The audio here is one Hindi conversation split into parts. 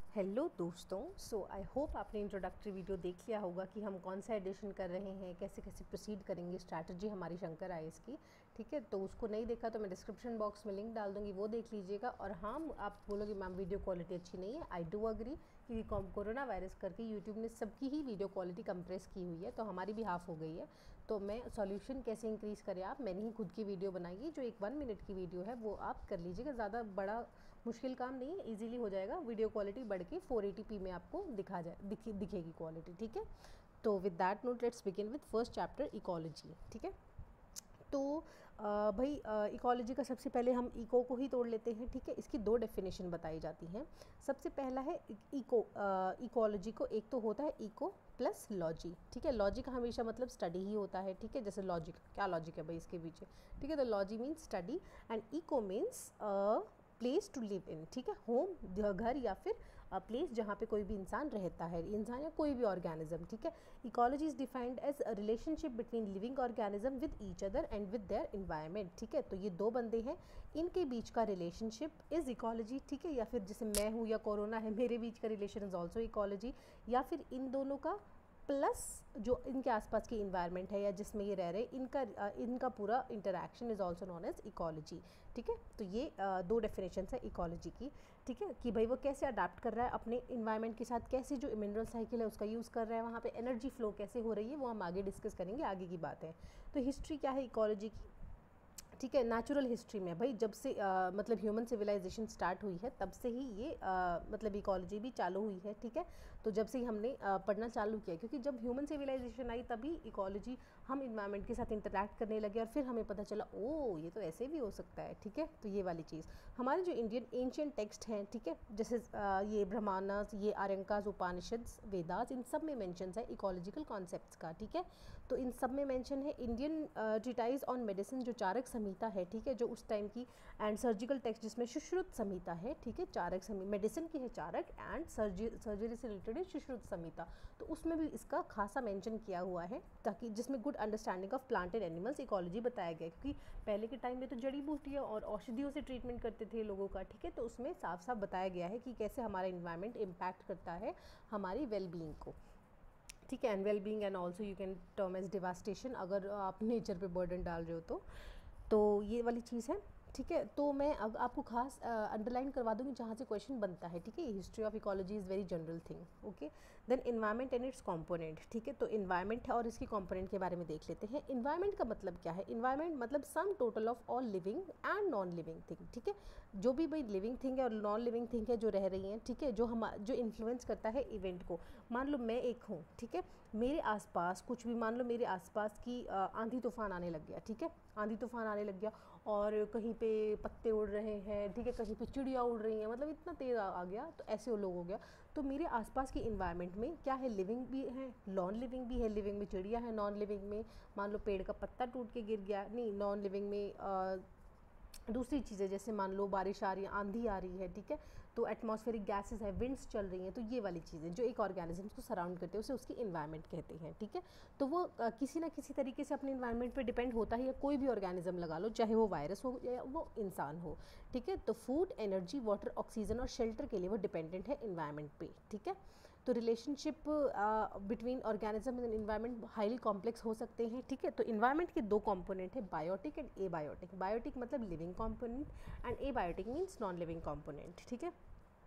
हेलो दोस्तों, आई होप आपने इंट्रोडक्टरी वीडियो देख लिया होगा कि हम कौन सा एडिशन कर रहे हैं, कैसे कैसे प्रोसीड करेंगे, स्ट्रैटेजी हमारी शंकर आईएएस की। ठीक है, तो उसको नहीं देखा तो मैं डिस्क्रिप्शन बॉक्स में लिंक डाल दूंगी, वो देख लीजिएगा। और हाँ, आप बोलोगे मैम वीडियो क्वालिटी अच्छी नहीं है, आई डू अग्री, क्योंकि कोरोना वायरस करके यूट्यूब ने सबकी ही वीडियो क्वालिटी कंप्रेस की हुई है, तो हमारी भी हाफ हो गई है। तो मैं सॉल्यूशन कैसे इंक्रीज़ करें, आप मैंने ही खुद की वीडियो बनाई है, जो एक 1 मिनट की वीडियो है वो आप कर लीजिएगा। ज़्यादा बड़ा मुश्किल काम नहीं है, इजीली हो जाएगा। वीडियो क्वालिटी बढ़ के 480p में आपको दिखेगी क्वालिटी। ठीक है, तो with that note let's begin with first chapter ecology. ठीक है, तो भाई इकोलॉजी का सबसे पहले हम इको को ही तोड़ लेते हैं। ठीक है, इसकी 2 डेफिनेशन बताई जाती हैं। सबसे पहला है इकोलॉजी को, एक तो होता है इको प्लस लॉजी। ठीक है, लॉजी का हमेशा मतलब स्टडी ही होता है। ठीक है, जैसे लॉजिक, क्या लॉजिक है भाई इसके पीछे। ठीक है, तो logy means study and eco means place to live in. ठीक है, होम, घर या फिर प्लेस जहाँ पे कोई भी इंसान रहता है, इंसान या कोई भी ऑर्गेनिज्म। ठीक है, ecology is defined as a relationship between living organism with each other and with their environment. ठीक है, तो ये 2 बंदे हैं, इनके बीच का रिलेशनशिप इज इकोलॉजी। ठीक है, या फिर जैसे मैं हूँ या कोरोना है, मेरे बीच का रिलेशन इज ऑल्सो इकोलॉजी, या फिर इन दोनों का प्लस जो इनके आसपास की इन्वायरमेंट है या जिसमें ये रह रहे हैं, इनका पूरा interaction is also known as ecology. ठीक है, तो ये 2 डेफिनेशन है इकोलॉजी की। ठीक है, कि भाई वो कैसे अडाप्ट कर रहा है अपने इन्वायरमेंट के साथ, कैसे जो मिनरल साइकिल है उसका यूज़ कर रहा है, वहाँ पे एनर्जी फ्लो कैसे हो रही है, वो हम आगे डिस्कस करेंगे, आगे की बात है। तो हिस्ट्री क्या है इकोलॉजी की। ठीक है, नेचुरल हिस्ट्री में भाई जब से मतलब ह्यूमन सिविलाइजेशन स्टार्ट हुई है तब से ही ये मतलब इकोलॉजी भी चालू हुई है। ठीक है, तो जब से ही हमने पढ़ना चालू किया, क्योंकि जब ह्यूमन सिविलाइजेशन आई तभी इकोलॉजी, हम इन्वायरमेंट के साथ इंटरैक्ट करने लगे और फिर हमें पता चला ओ ये तो ऐसे भी हो सकता है। ठीक है, तो ये वाली चीज़ हमारे जो इंडियन एंशियंट टेक्स्ट हैं, ठीक है, जैसे ये ब्रह्मांडास, ये आर्यंकास, उपनिषद, वेदास, इन सब में मेंशंस है इकोलॉजिकल कॉन्सेप्ट्स का। ठीक है, तो इन सब में मेंशन है इंडियन ट्रीटाइज ऑन मेडिसिन जो चारक संहिता है। ठीक है, जो उस टाइम की, एंड सर्जिकल टेक्स्ट जिसमें सुश्रुत संहिता है। ठीक है, चारक संहिता मेडिसिन की है चारक, एंड सर्जरी से रिलेटेड है सुश्रुत संहिता, तो उसमें भी इसका खासा मेंशन किया हुआ है, ताकि जिसमें good understanding of plant and animals ecology बताया गया, क्योंकि पहले के टाइम में तो जड़ी बूटियाँ और औषधियों से ट्रीटमेंट करते थे लोगों का। ठीक है, तो उसमें साफ साफ बताया गया है कि कैसे हमारा इन्वायरमेंट इम्पैक्ट करता है हमारी वेलबींग को। ठीक है, and well being and also you can term as devastation, अगर आप नेचर पे बर्डन डाल रहे हो तो ये वाली चीज़ है। ठीक है, तो मैं अब आपको खास अंडरलाइन करवा दूंगी जहाँ से क्वेश्चन बनता है। ठीक है, history of ecology is very general thing. Okay, then environment and its component. ठीक है, तो इन्वायरमेंट है और इसकी कंपोनेंट के बारे में देख लेते हैं। इन्वायरमेंट का मतलब क्या है। इन्वायरमेंट मतलब sum total of all living and non living thing. ठीक है, जो भी भाई लिविंग थिंग है और नॉन लिविंग थिंग है जो रह रही हैं। ठीक है, जो इन्फ्लुएंस करता है इवेंट को। मान लो मैं एक हूँ, ठीक है, मेरे आसपास कुछ भी, मान लो मेरे आसपास की आंधी तूफान आने लग गया। ठीक है, आंधी तूफान आने लग गया और कहीं पे पत्ते उड़ रहे हैं। ठीक है, कहीं पे चिड़िया उड़ रही हैं, मतलब इतना तेज़ आ गया, तो ऐसे वो लोग हो गया। तो मेरे आसपास की इन्वायरमेंट में क्या है, लिविंग भी है, नॉन लिविंग भी है। लिविंग में चिड़िया है, नॉन लिविंग में मान लो पेड़ का पत्ता टूट के गिर गया, नहीं, नॉन लिविंग में दूसरी चीज़ें, जैसे मान लो बारिश आ रही है, आंधी आ रही है। ठीक है, तो एटमॉस्फेरिक गैसेस है, विंड्स चल रही हैं, तो ये वाली चीज़ें जो एक ऑर्गेनिजम्स को सराउंड करते हैं उसे उसकी इन्वायरमेंट कहते हैं। ठीक है, तो वो किसी ना किसी तरीके से अपने इन्वायरमेंट पे डिपेंड होता है, या कोई भी ऑर्गेनिज्म लगा लो, चाहे वो वायरस हो या वो इंसान हो। ठीक है, तो फूड, एनर्जी, वाटर, ऑक्सीजन और शेल्टर के लिए वो डिपेंडेंट है इन्वायरमेंट पे। ठीक है, तो relationship between organism and environment highly complex हो सकते हैं। ठीक है, तो इन्वायरमेंट के 2 कंपोनेंट है, बायोटिक एंड एबायोटिक। बायोटिक मतलब living component and abiotic means non living component. ठीक है,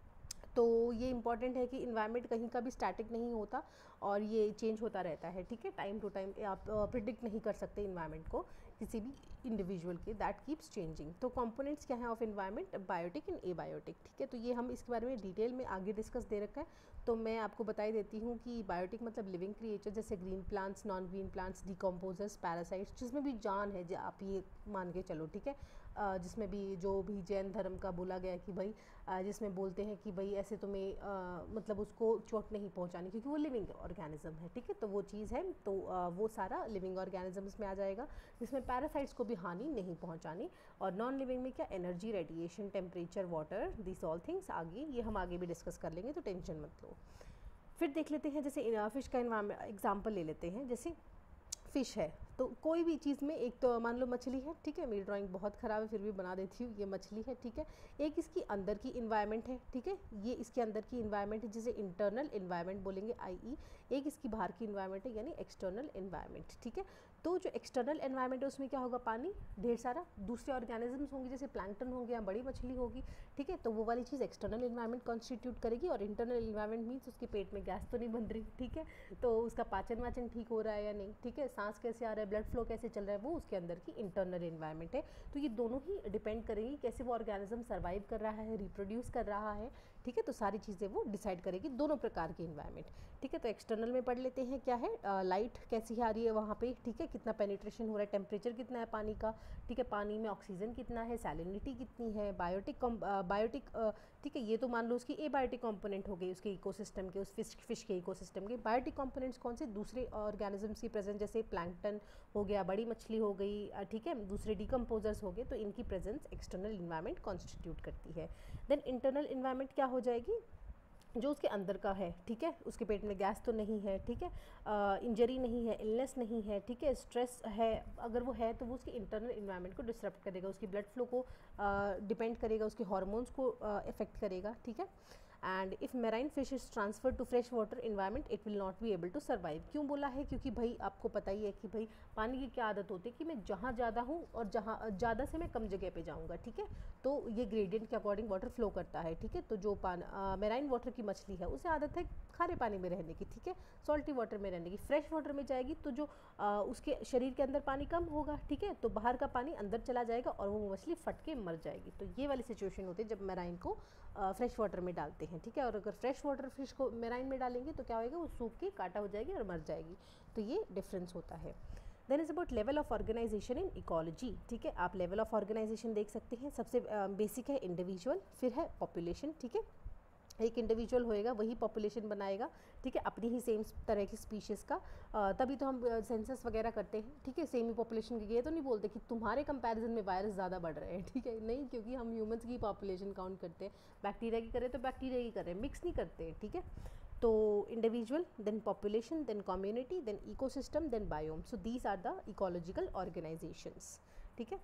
तो ये इंपॉर्टेंट है कि इन्वायरमेंट कहीं का भी स्टैटिक नहीं होता और ये चेंज होता रहता है। ठीक है, टाइम टू टाइम आप प्रिडिक्ट नहीं कर सकते इन्वायरमेंट को किसी भी इंडिविजुअल के, दैट कीप्स चेंजिंग। तो कंपोनेंट्स क्या है of environment, biotic and abiotic. ठीक है, तो ये हम इसके बारे में डिटेल में आगे डिस्कस दे रखा है, तो मैं आपको बता ही देती हूँ कि बायोटिक मतलब लिविंग क्रिएचर, जैसे green plants, non green plants, decomposers, parasites, जिसमें भी जान है, जो आप ये मान के चलो। ठीक है, जिसमें भी जो भी जैन धर्म का बोला गया कि भाई जिसमें बोलते हैं कि भाई ऐसे तुम्हें मतलब उसको चोट नहीं पहुंचानी, क्योंकि वो लिविंग ऑर्गेनिज्म है। ठीक है, तो वो चीज़ है, तो वो सारा लिविंग ऑर्गेनिजम्स में आ जाएगा, जिसमें पैरासाइट्स को भी हानि नहीं पहुंचानी। और नॉन लिविंग में क्या, energy, radiation, temperature, water, this all things आगे, ये हम आगे भी डिस्कस कर लेंगे, तो टेंशन मत लो। फिर देख लेते हैं, जैसे फिश का एग्जाम्पल ले लेते हैं। जैसे फ़िश है, तो कोई भी चीज़ में एक तो मान लो मछली है, ठीक है, मेरी ड्राइंग बहुत ख़राब है फिर भी बना देती हूँ, ये मछली है, ठीक है, एक इसकी अंदर की इन्वायरमेंट है, ठीक है, ये इसके अंदर की इन्वायरमेंट है जिसे इंटरनल इन्वायरमेंट बोलेंगे आई, एक इसकी बाहर की इन्वायरमेंट है यानी एक्सटर्नल इन्वायरमेंट, ठीक है। तो जो एक्सटर्नल एनवायरनमेंट है उसमें क्या होगा, पानी ढेर सारा, दूसरे ऑर्गेनिजम्स होंगे जैसे प्लैंकटन होंगे या बड़ी मछली होगी, ठीक है, तो वो वाली चीज़ एक्सटर्नल एनवायरनमेंट कॉन्स्टिट्यूट करेगी, और इंटरनल एनवायरनमेंट मीन्स उसके पेट में गैस तो नहीं बन रही, ठीक है, तो उसका पाचन वाचन ठीक हो रहा है या नहीं, ठीक है, सांस कैसे आ रहा है, ब्लड फ्लो कैसे चल रहा है, वो उसके अंदर की इंटरनल एनवायरनमेंट है। तो ये दोनों ही डिपेंड करेंगी कैसे वो ऑर्गेनिज्म सर्वाइव कर रहा है, रिप्रोड्यूस कर रहा है, ठीक है, तो सारी चीज़ें वो डिसाइड करेगी, दोनों प्रकार की इन्वायरमेंट, ठीक है। तो एक्सटर्नल में पढ़ लेते हैं क्या है, लाइट कैसी आ रही है वहाँ पे, ठीक है, कितना पेनिट्रेशन हो रहा है, टेम्परेचर कितना है पानी का, ठीक है, पानी में ऑक्सीजन कितना है, सैलिनिटी कितनी है, बायोटिक ठीक है, ये तो मान लो उसकी एबायोटिक कंपोनेंट हो गई उसके इकोसिस्टम के, उस फिश के इकोसिस्टम के। बायोटिक कंपोनेंट्स कौन से, दूसरे ऑर्गेनिजम्स की प्रेजेंस, जैसे प्लैंकटन हो गया, बड़ी मछली हो गई, ठीक है, दूसरे डिकम्पोजर्स हो गए, तो इनकी प्रेजेंस एक्सटर्नल इन्वायरमेंट कॉन्स्टिट्यूट करती है। देन इंटरनल इन्वायरमेंट क्या हो जाएगी, जो उसके अंदर का है, ठीक है, उसके पेट में गैस तो नहीं है, ठीक है, इंजरी नहीं है, इलनेस नहीं है, ठीक है, स्ट्रेस है, अगर वो है तो वो उसके इंटरनल इन्वायरमेंट को डिस्टर्ब करेगा, उसकी ब्लड फ्लो को डिपेंड करेगा, उसके हार्मोन्स को इफेक्ट करेगा, ठीक है। And if marine fish is transfer to fresh water environment it will not be able to survive. क्यों बोला है, क्योंकि भाई आपको पता ही है कि भाई पानी की क्या आदत होती है कि मैं जहाँ ज़्यादा हूँ और जहाँ ज़्यादा से मैं कम जगह पे जाऊँगा, ठीक है, तो ये ग्रेडियंट के अकॉर्डिंग वाटर फ्लो करता है, ठीक है। तो जो मेराइन वाटर की मछली है उसे आदत है खारे पानी में रहने की, ठीक है, सॉल्टी वाटर में रहने की। फ्रेश वाटर में जाएगी तो जो उसके शरीर के अंदर पानी कम होगा, ठीक है, तो बाहर का पानी अंदर चला जाएगा और वो मछली फट के मर जाएगी। तो ये वाली सिचुएशन होती है जब मेराइन को फ्रेश वाटर में डालते हैं, ठीक है, और अगर फ्रेश वाटर फिश को मेराइन में डालेंगे तो क्या होएगा, वो सूख के काटा हो जाएगी और मर जाएगी। तो ये डिफरेंस होता है। Then is about level of organisation in ecology, ठीक है, आप लेवल ऑफ ऑर्गेनाइजेशन देख सकते हैं। सबसे बेसिक है इंडिविजुअल, फिर है पॉपुलेशन, ठीक है, एक इंडिविजुअल होएगा वही पॉपुलेशन बनाएगा, ठीक है, अपनी ही सेम तरह की स्पीशीज़ का, तभी तो हम सेंसस वगैरह करते हैं, ठीक है, सेम ही पॉपुलेशन की। ये तो नहीं बोलते कि तुम्हारे कंपैरिजन में वायरस ज़्यादा बढ़ रहे हैं, ठीक है, नहीं, क्योंकि हम ह्यूमंस की पॉपुलेशन काउंट करते हैं, बैक्टीरिया की करें तो बैक्टीरिया की करें, मिक्स नहीं करते, ठीक है। तो individual, then population, then community, then ecosystem, then biome, so these are the ecological organisations, ठीक है।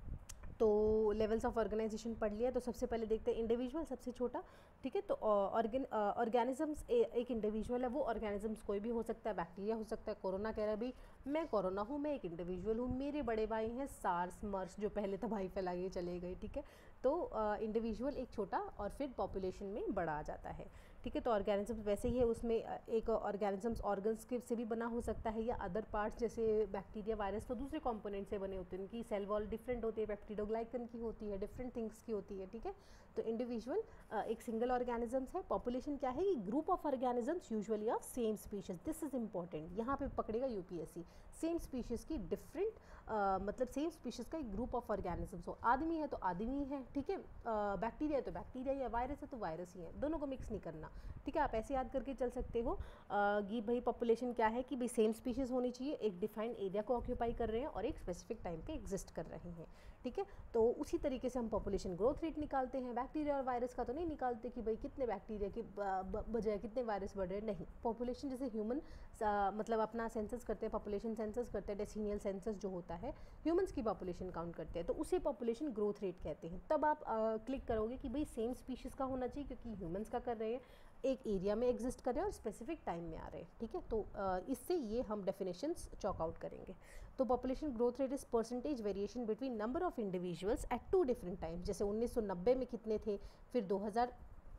तो लेवल्स ऑफ ऑर्गेनाइजेशन पढ़ लिया। तो सबसे पहले देखते हैं इंडिविजुअल, सबसे छोटा, ठीक है, तो ऑर्गेनिजम्स, एक इंडिविजुअल है, वो ऑर्गेनिजम्स कोई भी हो सकता है, बैक्टीरिया हो सकता है। कोरोना कह रहा है भाई मैं कोरोना हूँ, मैं एक इंडिविजुअल हूँ, मेरे बड़े भाई हैं सार्स मर्स जो पहले तबाही फैला के चले गए, ठीक है। तो इंडिविजुअल एक छोटा और फिर पॉपुलेशन में बड़ा आ जाता है, ठीक है। तो ऑर्गेनिजम्स वैसे ही है, उसमें एक ऑर्गेनिजम्स ऑर्गन्स के से भी बना हो सकता है, या अदर पार्ट्स जैसे बैक्टीरिया वायरस तो दूसरे कंपोनेंट से बने होते हैं, उनकी सेल वॉल डिफरेंट होती है, पेप्टिडोग्लाइकन की होती है, डिफरेंट थिंग्स की होती है, ठीक है। तो इंडिविजुअल एक सिंगल ऑर्गेनिजम्स है। पॉपुलेशन क्या है, group of organisms usually of same species, this is important, यहाँ पे पकड़ेगा यूपीएससी, सेम स्पीशीज की डिफरेंट मतलब सेम स्पीशीज का एक ग्रुप ऑफ ऑर्गेनिजम्स हो, आदमी है तो आदमी है, ठीक है, बैक्टीरिया है तो बैक्टीरिया, या वायरस है तो वायरस ही है, दोनों को मिक्स नहीं करना, ठीक है। आप ऐसे याद करके चल सकते हो कि भाई पॉपुलेशन क्या है कि भाई सेम स्पीशीज़ होनी चाहिए, एक डिफाइंड एरिया को ऑक्यूपाई कर रहे हैं और एक स्पेसिफिक टाइम पे एग्जिस्ट कर रहे हैं, ठीक है। तो उसी तरीके से हम पॉपुलेशन ग्रोथ रेट निकालते हैं। बैक्टीरिया और वायरस का तो नहीं निकालते कि भाई कितने बैक्टीरिया की बजाय कितने वायरस बढ़ रहे हैं, नहीं। पॉपुलेशन जैसे ह्यूमन मतलब अपना सेंसस करते हैं, पॉपुलेशन सेंसस करते हैं, डेसिनियल सेंसस जो होता है, ह्यूमंस की पॉपुलेशन काउंट करते हैं, तो उसे पॉपुलेशन ग्रोथ रेट कहते हैं। तब आप क्लिक करोगे कि भाई सेम स्पीशीज़ का होना चाहिए, क्योंकि ह्यूमंस का कर रहे हैं, एक एरिया में एग्जिस्ट कर रहे हैं और स्पेसिफिक टाइम में आ रहे हैं, ठीक है। तो इससे ये हम डेफिनेशंस चॉक आउट करेंगे। तो population growth rate is percentage variation between number of individuals at two different times. जैसे 1990 में कितने थे, फिर 2000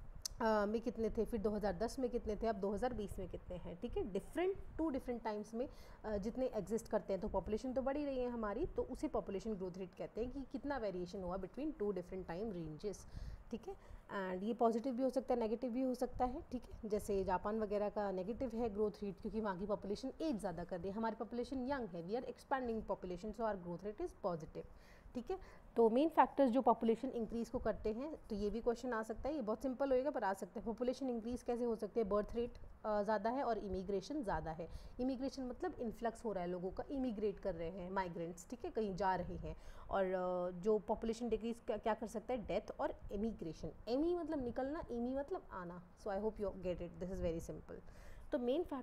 में कितने थे, फिर 2010 में कितने थे, अब 2020 में कितने हैं, ठीक है। टू डिफरेंट टाइम्स में जितने एग्जिस्ट करते हैं, तो पॉपुलेशन तो बढ़ी रही है हमारी, तो उसे पॉपुलेशन ग्रोथ रेट कहते हैं कि कितना वेरिएशन हुआ between two different time ranges, ठीक है। एंड ये पॉजिटिव भी हो सकता है, नेगेटिव भी हो सकता है, ठीक है। जैसे जापान वगैरह का नेगेटिव है ग्रोथ रेट, क्योंकि वहाँ की पॉपुलेशन एज ज़्यादा कर रही है, हमारी पॉपुलेशन यंग है, we are expanding population, so our growth rate is positive, ठीक है। तो मेन फैक्टर्स जो पॉपुलेशन इंक्रीज़ को करते हैं, तो ये भी क्वेश्चन आ सकता है, ये बहुत सिंपल होएगा पर आ सकता है। पॉपुलेशन इंक्रीज़ कैसे हो सकती है, बर्थ रेट ज़्यादा है और इमिग्रेशन ज़्यादा है। इमिग्रेशन मतलब इन्फ्लक्स हो रहा है, लोगों का इमिग्रेट कर रहे हैं, माइग्रेंट्स, ठीक है, कहीं जा रहे हैं। और जो पॉपुलेशन डिक्रीज क्या कर सकता है, डेथ और इमिग्रेशन। एमी मतलब निकलना, इमी मतलब आना, so I hope you get it, this is very simple, तो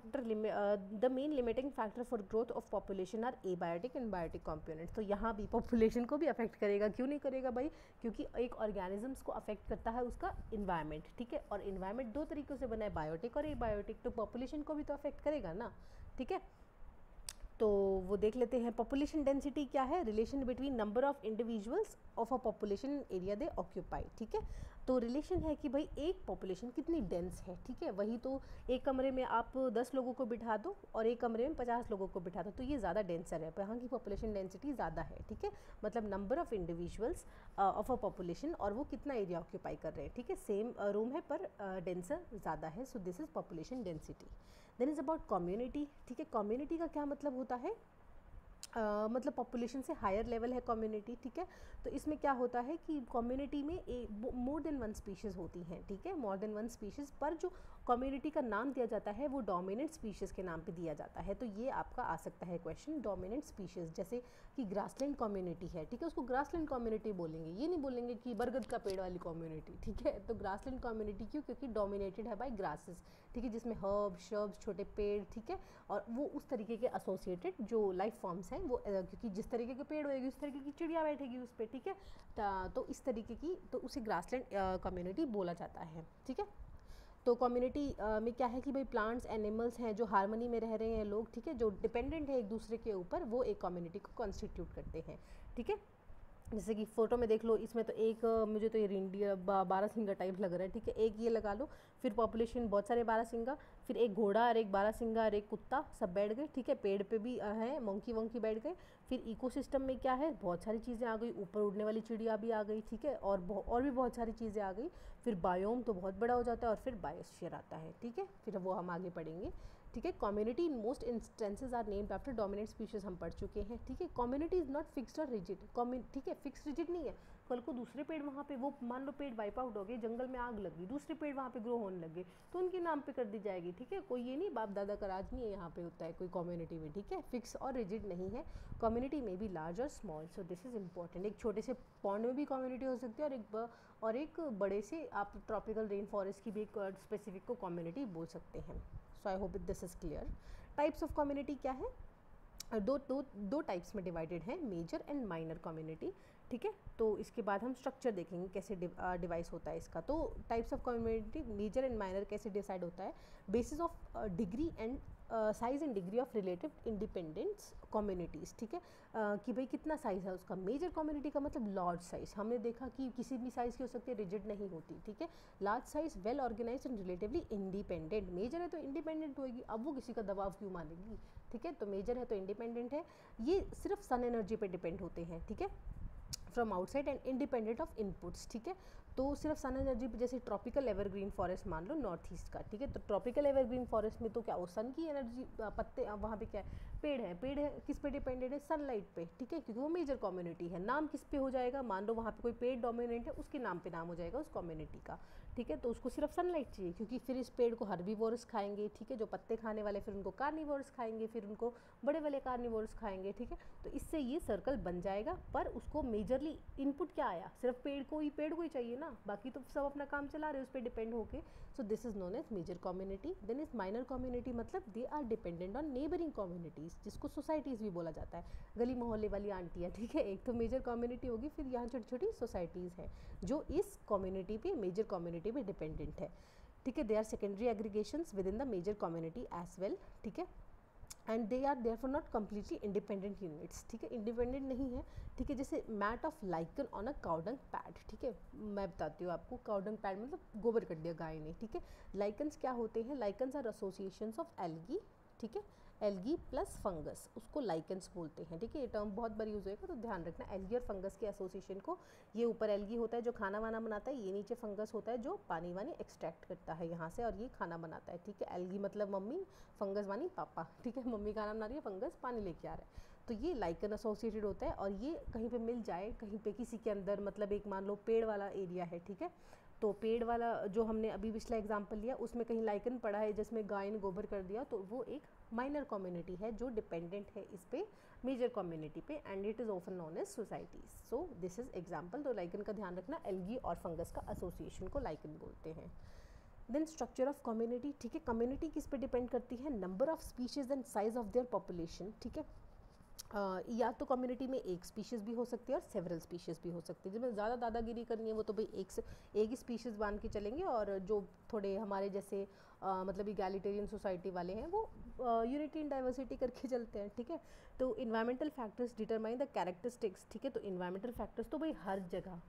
the main limiting factor for growth of population are abiotic and biotic components. तो यहाँ भी पॉपुलेशन को भी अफेक्ट करेगा, क्यों नहीं करेगा भाई, क्योंकि एक ऑर्गेनिजम्स को अफेक्ट करता है उसका इन्वायरमेंट, ठीक है, और इन्वायरमेंट दो तरीक़ों से बना है, बायोटिक और एबायोटिक, तो पॉपुलेशन को भी तो अफेक्ट करेगा ना, ठीक है। तो वो देख लेते हैं, पॉपुलेशन डेंसिटी क्या है, relation between number of individuals of a population area they occupy, ठीक है। तो रिलेशन है कि भाई एक पॉपुलेशन कितनी डेंस है, ठीक है, वही तो एक कमरे में आप 10 लोगों को बिठा दो और एक कमरे में 50 लोगों को बिठा दो, तो ये ज़्यादा डेंसर है, यहाँ की पॉपुलेशन डेंसिटी ज़्यादा है, ठीक है, मतलब number of individuals of a population और वो कितना एरिया ऑक्यूपाई कर रहे हैं, ठीक है, सेम रूम है पर डेंसर ज़्यादा है, so this is population density. Then is about community, ठीक है, कम्युनिटी का क्या मतलब होता है, मतलब पॉपुलेशन से हायर लेवल है कम्युनिटी, ठीक है। तो इसमें क्या होता है कि कम्युनिटी में मोर देन वन स्पीशीज़ होती हैं, ठीक है, मोर देन वन स्पीशीज़, पर जो कम्युनिटी का नाम दिया जाता है वो डोमिनेंट स्पीशीज़ के नाम पे दिया जाता है। तो ये आपका आ सकता है क्वेश्चन, डोमिनेंट स्पीशीज़, जैसे कि ग्रासलैंड कम्युनिटी है, ठीक है, उसको ग्रासलैंड कम्युनिटी बोलेंगे, ये नहीं बोलेंगे कि बरगद का पेड़ वाली कम्युनिटी, ठीक है। तो ग्रासलैंड कम्युनिटी क्यों, क्योंकि डोमिनेटेड है बाय ग्रासेस, ठीक है, जिसमें हर्ब शर्ब्स छोटे पेड़, ठीक है, और वो उस तरीके के एसोसिएटेड जो लाइफ फॉर्म्स हैं वो, क्योंकि जिस तरीके के पेड़ होएगी उस तरीके की चिड़िया बैठेगी उस पर, ठीक है, तो इस तरीके की, तो उसे ग्रासलैंड कम्युनिटी बोला जाता है, ठीक है। तो कम्युनिटी में क्या है कि भाई प्लांट्स एनिमल्स हैं जो हार्मनी में रह रहे हैं लोग, ठीक है, जो डिपेंडेंट है एक दूसरे के ऊपर, वो एक कम्युनिटी को कॉन्स्टिट्यूट करते हैं, ठीक है। जैसे कि फ़ोटो में देख लो, इसमें तो एक मुझे तो ये रेंडियर बारहसिंगा टाइप लग रहा है, ठीक है, एक ये लगा लो, फिर पॉपुलेशन बहुत सारे बारहसिंगा, फिर एक घोड़ा और एक बारहसिंगा और एक कुत्ता, सब बैठ गए, ठीक है, पेड़ पे भी है मंकी वंकी बैठ गए। फिर इकोसिस्टम में क्या है, बहुत सारी चीज़ें आ गई, ऊपर उड़ने वाली चिड़िया भी आ गई, ठीक है, और भी बहुत सारी चीज़ें आ गई। फिर बायोम तो बहुत बड़ा हो जाता है, और फिर बायोस्फीयर आता है, ठीक है, फिर वो हम आगे पढ़ेंगे, ठीक है। Community in most instances are named after dominant species, हम पढ़ चुके हैं, ठीक है। कम्युनिटी इज नॉट फिक्स्ड और रिजिड, ठीक है, फिक्स रिजिड नहीं है, कल को दूसरे पेड़ वहाँ पे, वो मान लो पेड़ वाइप आउट हो गए, जंगल में आग लग गई, दूसरे पेड़ वहाँ पे ग्रो होने लगे, तो उनके नाम पे कर दी जाएगी, ठीक है, कोई ये नहीं बाप दादा का राज नहीं है यहाँ पे होता है कोई कम्युनिटी में, ठीक है, फिक्स और रिजिड नहीं है। कम्युनिटी में भी लार्ज और small, so this is important, एक छोटे से पॉन्ड में भी कम्युनिटी हो सकती है, और एक बड़े से आप ट्रॉपिकल रेन फॉरेस्ट की भी एक स्पेसिफिक को कम्युनिटी बोल सकते हैं। So I hope this is clear. Types of community क्या है, दो टाइप्स में डिवाइडेड है, मेजर एंड माइनर कम्युनिटी, ठीक है। तो इसके बाद हम स्ट्रक्चर देखेंगे कैसे डिवाइस होता है इसका। तो types of community major and minor कैसे डिसाइड होता है, basis of degree and size and degree of relative independence communities, ठीक है, कि भाई कितना साइज़ है उसका। मेजर कम्युनिटी का मतलब लार्ज साइज़, हमने देखा कि किसी भी साइज़ की हो सकती है, रिजिड नहीं होती, ठीक है। Large size, well organised and relatively independent, major है तो इंडिपेंडेंट होगी, अब वो किसी का दबाव क्यों मानेगी, ठीक है। तो मेजर है तो इंडिपेंडेंट है, ये सिर्फ सन एनर्जी पे डिपेंड होते हैं, ठीक है, from outside and independent of inputs, ठीक है। तो सिर्फ सन एनर्जी, जैसे ट्रॉपिकल एवरग्रीन फॉरेस्ट मान लो नॉर्थ ईस्ट का, ठीक है, तो ट्रॉपिकल एवरग्रीन फॉरेस्ट में तो क्या, वो सन की एनर्जी, पत्ते वहाँ पे क्या है, पेड़ है, किस पे डिपेंडेंट है, सनलाइट पे, ठीक है, क्योंकि वो मेजर कम्युनिटी है। नाम किस पे हो जाएगा, मान लो वहाँ पे कोई पेड़ डोमिनेंट है, उसके नाम पे नाम हो जाएगा उस कम्युनिटी का, ठीक है। तो उसको सिर्फ सनलाइट चाहिए, क्योंकि फिर इस पेड़ को हर्बीवोरस खाएंगे, ठीक है, जो पत्ते खाने वाले, फिर उनको कार्निवोरस खाएंगे, फिर उनको बड़े वाले कार्निवोरस खाएंगे, ठीक है। तो इससे ये सर्कल बन जाएगा, पर उसको मेजरली इनपुट क्या आया, सिर्फ पेड़ को ही चाहिए ना, बाकी तो सब अपना काम चला रहे उस पर डिपेंड होके। So this is known as major community. Then is minor community, मतलब they are dependent on neighbouring communities, जिसको सोसाइटीज़ भी बोला जाता है, गली मोहल्ले वाली आंटियाँ, ठीक है। एक तो मेजर कम्युनिटी होगी, फिर यहाँ छोटी छोटी सोसाइटीज़ हैं जो इस कम्युनिटी पे, मेजर कम्युनिटी पे डिपेंडेंट है, ठीक है। They are secondary aggregations within the major community as well, ठीक है, and they are therefore not completely independent units, ठीक है, इंडिपेंडेंट नहीं है, ठीक है। जैसे mat of lichen on a cow dung pad, ठीक है, मैं बताती हूँ आपको, काउडंग पैड मतलब गोबर कर दिया गाय ने, ठीक है। लाइकन्स क्या होते हैं, lichens are associations of algae, ठीक है, एल्गी प्लस फंगस, उसको लाइकन्स बोलते हैं, ठीक है। ये टर्म बहुत बार यूज़ होएगा, तो ध्यान रखना, एल्गी और फंगस के एसोसिएशन को, ये ऊपर एल्गी होता है जो खाना वाना बनाता है, ये नीचे फंगस होता है जो पानी वानी एक्सट्रैक्ट करता है यहाँ से, और ये खाना बनाता है, ठीक है। एल्गी मतलब मम्मी, फंगस वानी पापा, ठीक है, मम्मी खाना बना रही है, फंगस पानी लेके आ रहा है, तो ये लाइकन एसोसिएटेड होता है। और ये कहीं पे मिल जाए, कहीं पे किसी के अंदर, मतलब एक मान लो पेड़ वाला एरिया है, ठीक है, तो पेड़ वाला जो हमने अभी पिछला एग्जांपल लिया, उसमें कहीं लाइकन पड़ा है जिसमें गाय ने गोबर कर दिया, तो वो एक माइनर कम्युनिटी है जो डिपेंडेंट है इस पे, मेजर कम्युनिटी पे, and it is often known as societies. So this is example. तो लाइकन का ध्यान रखना, एल्गी और फंगस का एसोसिएशन को लाइकन बोलते हैं, देन स्ट्रक्चर ऑफ कम्युनिटी, ठीक है, कम्युनिटी किस पे डिपेंड करती है, number of species and size of their population, ठीक है। या तो कम्युनिटी में एक स्पीशीज़ भी हो सकती है और सेवरल स्पीशीज़ भी हो सकती है। जिसमें ज़्यादा दादागिरी करनी है वो तो भाई एक ही स्पीशीज़ बांध के चलेंगे, और जो थोड़े हमारे जैसे मतलब इगैलिटेरियन सोसाइटी वाले हैं वो यूनिटी इन डाइवर्सिटी करके चलते हैं, ठीक है। तो environmental factors determine the characteristics, ठीक है। तो इन्वायरमेंटल फैक्टर्स तो भाई हर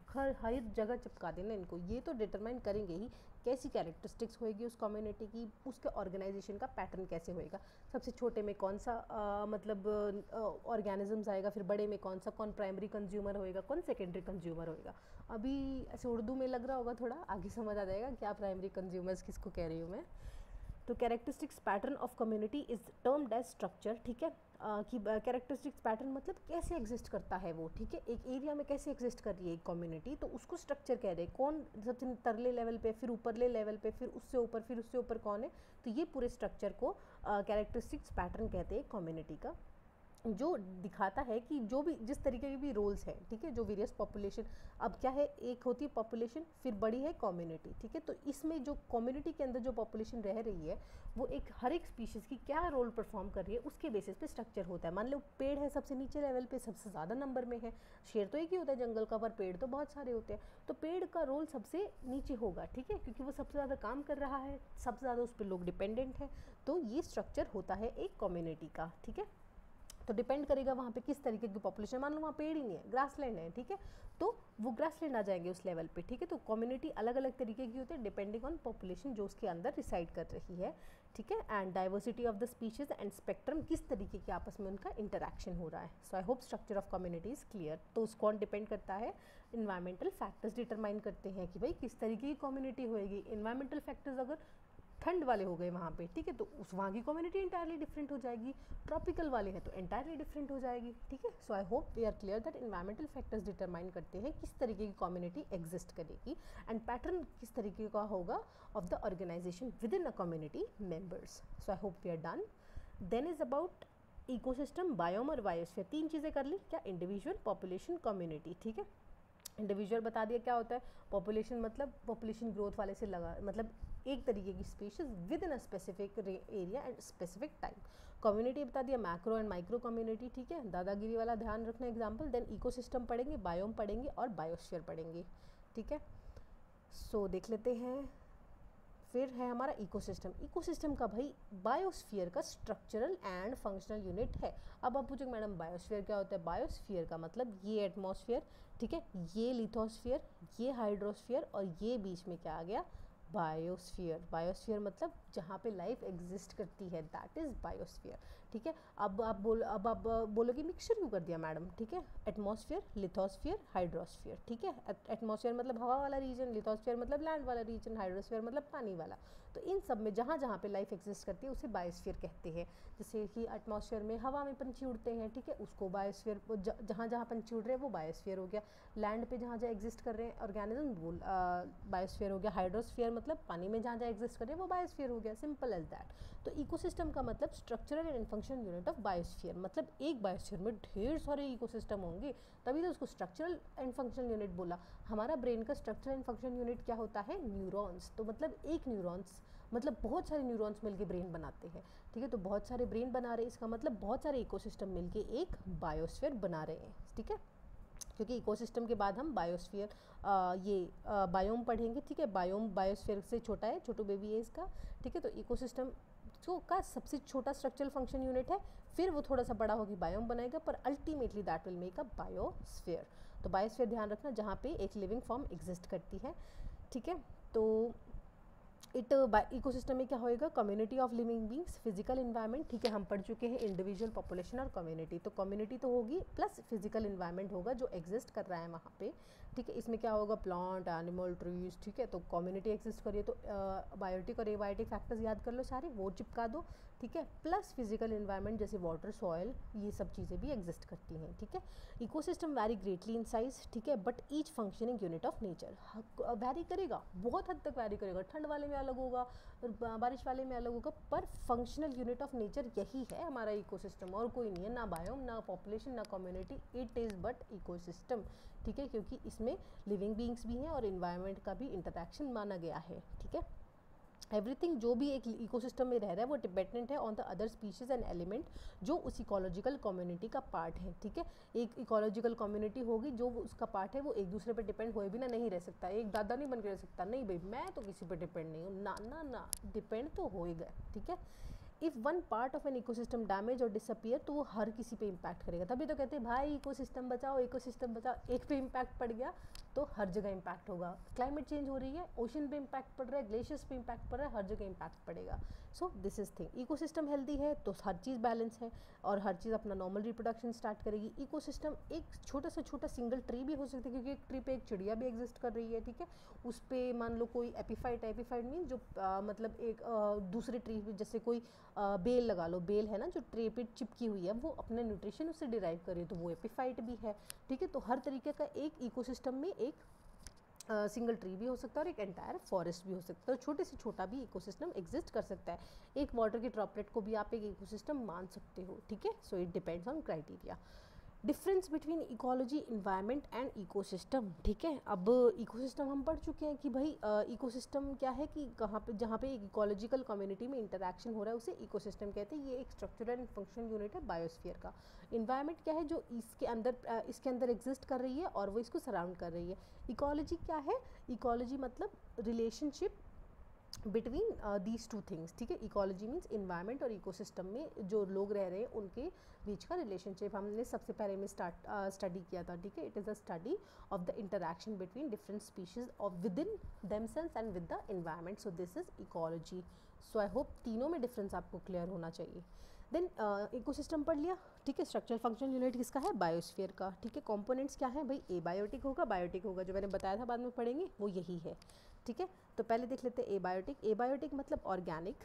जगह चिपका देना इनको, ये तो डिटरमाइन करेंगे ही कैसी कैरेक्टरिस्टिक्स होएगी उस कम्युनिटी की, उसके ऑर्गेनाइजेशन का पैटर्न कैसे होएगा, सबसे छोटे में कौन सा मतलब ऑर्गेनिजम्स आएगा, फिर बड़े में कौन प्राइमरी कंज्यूमर होएगा, कौन सेकेंडरी कंज्यूमर होएगा। अभी ऐसे उर्दू में लग रहा होगा थोड़ा, आगे समझ आ जाएगा क्या प्राइमरी कंज्यूमर्स किसको कह रही हूँ मैं। तो characteristics pattern of community is termed as structure, ठीक है। कि कैरेक्टरिस्टिक्स पैटर्न मतलब कैसे एग्जिस्ट करता है वो, ठीक है, एक एरिया में कैसे एग्जिस्ट कर रही है एक कम्युनिटी, तो उसको स्ट्रक्चर कह रहे हैं। कौन सबसे तरले लेवल पे, फिर ऊपरले लेवल पे, फिर उससे ऊपर कौन है, तो ये पूरे स्ट्रक्चर को कैरेक्टरिस्टिक्स पैटर्न कहते हैं कम्युनिटी का, जो दिखाता है कि जो भी जिस तरीके के भी रोल्स हैं, ठीक है, जो वेरियस पॉपुलेशन, अब क्या है, एक होती है पॉपुलेशन, फिर बड़ी है कम्युनिटी, ठीक है। तो इसमें जो कम्युनिटी के अंदर जो पॉपुलेशन रह रही है वो हर एक स्पीशीज़ की क्या रोल परफॉर्म कर रही है उसके बेसिस पे स्ट्रक्चर होता है। मान लो पेड़ है सबसे नीचे लेवल पे, सबसे ज़्यादा नंबर में है, शेर तो एक ही होता है जंगल का, पर पेड़ तो बहुत सारे होते हैं, तो पेड़ का रोल सबसे नीचे होगा, ठीक है, क्योंकि वो सबसे ज़्यादा काम कर रहा है, सबसे ज़्यादा उस पर लोग डिपेंडेंट है, तो ये स्ट्रक्चर होता है एक कम्युनिटी का, ठीक है। तो डिपेंड करेगा वहाँ पे किस तरीके की पॉपुलेशन, मान लो वहाँ पेड़ ही नहीं है, ग्रासलैंड है, ठीक है, तो वो ग्रासलैंड आ जाएंगे उस लेवल पे, ठीक है। तो कम्युनिटी अलग अलग तरीके की होती है डिपेंडिंग ऑन पॉपुलेशन जो उसके अंदर रिसाइड कर रही है, ठीक है। And diversity of the species and spectrum, किस तरीके के आपस में उनका इंटरेक्शन हो रहा है। So I hope structure of community is clear. तो उस कौन डिपेंड करता है, इन्वायरमेंटल फैक्टर्स डिटरमाइन करते हैं कि भाई किस तरीके की कम्युनिटी होएगी। इन्वायरमेंटल फैक्टर्स अगर ठंड वाले हो गए वहाँ पे, ठीक है, तो उस वहाँ की कम्युनिटी इंटायरली डिफरेंट हो जाएगी, ट्रॉपिकल वाले हैं तो इंटायरली डिफरेंट हो जाएगी, ठीक है। So I hope we are clear that environmental factors determine करते हैं किस तरीके की कम्युनिटी एग्जिस्ट करेगी, एंड पैटर्न किस तरीके का होगा of the organisation within a community members. So I hope we are done. Then is about ecosystem, biome और बायोस्फीयर। तीन चीज़ें कर ली क्या, इंडिविजुअल, पॉपुलेशन, कम्युनिटी, ठीक है। इंडिविजुअल बता दिया क्या होता है, पॉपुलेशन मतलब पॉपुलेशन ग्रोथ वाले से लगा, मतलब एक तरीके की species within a specific area and specific time. Community बता दिया, मैक्रो एंड माइक्रो कम्युनिटी, ठीक है, दादागिरी वाला ध्यान रखना एग्जाम्पल। देन इकोसिस्टम पढ़ेंगे, बायोम पढ़ेंगे और बायोस्फीयर पढ़ेंगे, ठीक है। सो देख लेते हैं, फिर है हमारा इकोसिस्टम। इकोसिस्टम का भाई बायोस्फीयर का स्ट्रक्चरल एंड फंक्शनल यूनिट है। अब आप पूछोगे मैडम बायोस्फीयर क्या होता है, बायोस्फीयर का मतलब ये एटमॉस्फेयर, ठीक है, ये लिथोस्फीयर, ये हाइड्रोस्फीयर, और ये बीच में क्या आ गया, बायोस्फीयर। बायोस्फीयर मतलब जहाँ पे लाइफ एग्जिस्ट करती है, दैट इज़ बायोस्फीयर, ठीक है। अब आप बोलोगे मिक्सचर क्यों कर दिया मैडम, ठीक है, एटमॉस्फेयर, लिथोस्फीयर, हाइड्रोस्फीयर, ठीक है। एटमॉस्फेयर मतलब हवा वाला रीजन, लिथोस्फीयर मतलब लैंड वाला रीजन, हाइड्रोस्फीयर मतलब पानी वाला। तो इन सब में जहाँ जहाँ पे लाइफ एग्जिस्ट करती है उसे बायोस्फीयर कहते हैं। जैसे कि एटमॉस्फेयर में हवा में पंछी उड़ते हैं, ठीक है, उसको बायोस्फीयर, जहाँ जहाँ पंछी उड़ रहे हैं वो बायोस्फीयर हो गया। लैंड पे जहाँ जहाँ एग्जिस्ट कर रहे हैं ऑर्गेनिज्म वो बायोस्फीयर हो गया। हाइड्रोस्फीयर मतलब पानी में जहाँ जहाँ एग्जिस्ट कर रहे हैं वो बायोस्फीयर हो गया, सिंपल एज दैट। तो इकोसिस्टम का मतलब structural and function unit of biosphere, मतलब एक बायोस्फीयर में ढेर सारे इकोसिस्टम होंगे, तभी तो उसको स्ट्रक्चरल एंड फंक्शनल यूनिट बोला। हमारा ब्रेन का स्ट्रक्चरल एंड फंक्शन यूनिट क्या होता है, न्यूरॉन्स। तो मतलब एक न्यूरॉन्स मतलब बहुत सारे न्यूरॉन्स मिलके ब्रेन बनाते हैं, ठीक है। तो बहुत सारे ब्रेन बना रहे हैं, इसका मतलब बहुत सारे इकोसिस्टम मिलके एक बायोस्फीयर बना रहे हैं, ठीक है। क्योंकि इकोसिस्टम के बाद हम बायोस्फीयर बायोम पढ़ेंगे, ठीक है। बायोम बायोस्फीयर से छोटा है, छोटू बेबी है इसका, ठीक है। तो इकोसिस्टम का सबसे छोटा स्ट्रक्चरल फंक्शन यूनिट है, फिर वो थोड़ा सा बड़ा होगी बायोम बनाएगा, पर ultimately that will make a biosphere. तो बायोस्फीयर ध्यान रखना जहाँ पे एक लिविंग फॉर्म एग्जिस्ट करती है, ठीक है। तो इकोसिस्टम में क्या होएगा, community of living beings, physical environment, ठीक है, हम पढ़ चुके हैं इंडिविजुअल, पॉपुलेशन और कम्युनिटी। तो कम्युनिटी तो होगी प्लस फिजिकल इन्वायरमेंट होगा जो एग्जिस्ट कर रहा है वहाँ पे, ठीक है। इसमें क्या होगा, प्लांट, एनिमल, ट्रीज, ठीक है। तो कम्युनिटी एग्जिस्ट करिए तो बायोटिक और एबायोटिक फैक्टर्स याद कर लो सारे, वो चिपका दो, ठीक है। प्लस फिजिकल इन्वायरमेंट जैसे वाटर, सॉयल, ये सब चीज़ें भी एग्जिस्ट करती हैं, ठीक है। Ecosystem vary greatly in size, ठीक है, but each functioning unit of nature vary करेगा, बहुत हद तक वैरी करेगा। ठंड वाले में अलग होगा, बारिश वाले में अलग होगा, पर फंक्शनल यूनिट ऑफ नेचर यही है हमारा इकोसिस्टम, और कोई नहीं है, ना बायोम, ना पॉपुलेशन, ना community, it is but ecosystem, ठीक है। क्योंकि इसमें लिविंग बींग्स भी हैं और इन्वायरमेंट का भी इंटरैक्शन माना गया है, ठीक है। एवरीथिंग जो भी एक इकोसिस्टम में रह रहा है वो डिपेंडेंट है on the other species and element जो उस इकोलॉजिकल कम्युनिटी का पार्ट है, ठीक है। एक इकोलॉजिकल कम्युनिटी होगी जो उसका पार्ट है, वो एक दूसरे पर डिपेंड हुए बिना नहीं रह सकता। एक दादा नहीं बन के रह सकता, नहीं भाई मैं तो किसी पर डिपेंड नहीं हूँ, ना ना ना, डिपेंड तो होएगा, ठीक है। If one part of an ecosystem damage और डिसअपियर, तो वो हर किसी पे इम्पैक्ट करेगा। तभी तो कहते हैं भाई इकोसिस्टम बचाओ, इकोसिस्टम बचाओ। एक पे इम्पैक्ट पड़ गया तो हर जगह इम्पैक्ट होगा। क्लाइमेट चेंज हो रही है, ओशन पे इम्पैक्ट पड़ रहा है, ग्लेशियर्स पे इम्पैक्ट पड़ रहा है, हर जगह इम्पैक्ट पड़ेगा। So this is thing, ecosystem healthy है तो हर चीज़ बैलेंस है और हर चीज़ अपना नॉर्मल रिप्रोडक्शन स्टार्ट करेगी। इकोसिस्टम एक छोटा से छोटा सिंगल ट्री भी हो सकता है, क्योंकि एक ट्री पे एक चिड़िया भी एग्जिस्ट कर रही है, ठीक है। उस पर मान लो कोई एपीफाइट, एपीफाइट मीन जो मतलब एक दूसरे ट्री पे जैसे कोई बेल लगा लो, बेल है ना जो ट्रे पे चिपकी हुई है, वो अपने न्यूट्रिशन उससे डिराइव करे तो वो एपीफाइट भी है, ठीक है। तो हर तरीके का एक इकोसिस्टम में एक सिंगल ट्री भी हो सकता है और एक एंटायर फॉरेस्ट भी हो सकता है। तो छोटे से छोटा भी इकोसिस्टम एग्जिस्ट कर सकता है। एक वाटर के ड्रॉपलेट को भी आप एक इकोसिस्टम मान सकते हो, ठीक है। So it depends on criteria. Difference between ecology, environment and ecosystem, ठीक है। अब इकोसिस्टम हम पढ़ चुके हैं कि भाई इकोसिस्टम क्या है कि कहाँ पे, जहाँ पे एक इकोलॉजिकल कम्युनिटी में इंटरैक्शन हो रहा है उसे इकोसिस्टम कहते हैं। ये एक स्ट्रक्चरल एंड फंक्शनल यूनिट है बायोस्फीयर का। इन्वायरमेंट क्या है, जो इसके अंदर एग्जिस्ट कर रही है और वो इसको सराउंड कर रही है। इकोलॉजी क्या है, इकोलॉजी मतलब relationship between these two things, ठीक है। इकोलॉजी मीन्स इन्वायरमेंट और इकोसिस्टम में जो लोग रह रहे हैं उनके बीच का रिलेशनशिप हमने सबसे पहले में स्टडी किया था, ठीक है। It is a study of the interaction between different species of within themselves and with the environment. So this is ecology. So I hope तीनों में डिफरेंस आपको क्लियर होना चाहिए। देन इकोसिस्टम पढ़ लिया, ठीक है। स्ट्रक्चरल फंक्शनल यूनिट किसका है, बायोस्फीयर का, ठीक है। कंपोनेंट्स क्या है भाई, एबायोटिक होगा, बायोटिक होगा, जो मैंने बताया था बाद में पढ़ेंगे वो यही है, ठीक है। तो पहले देख लेते हैं एबायोटिक। एबायोटिक मतलब ऑर्गेनिक,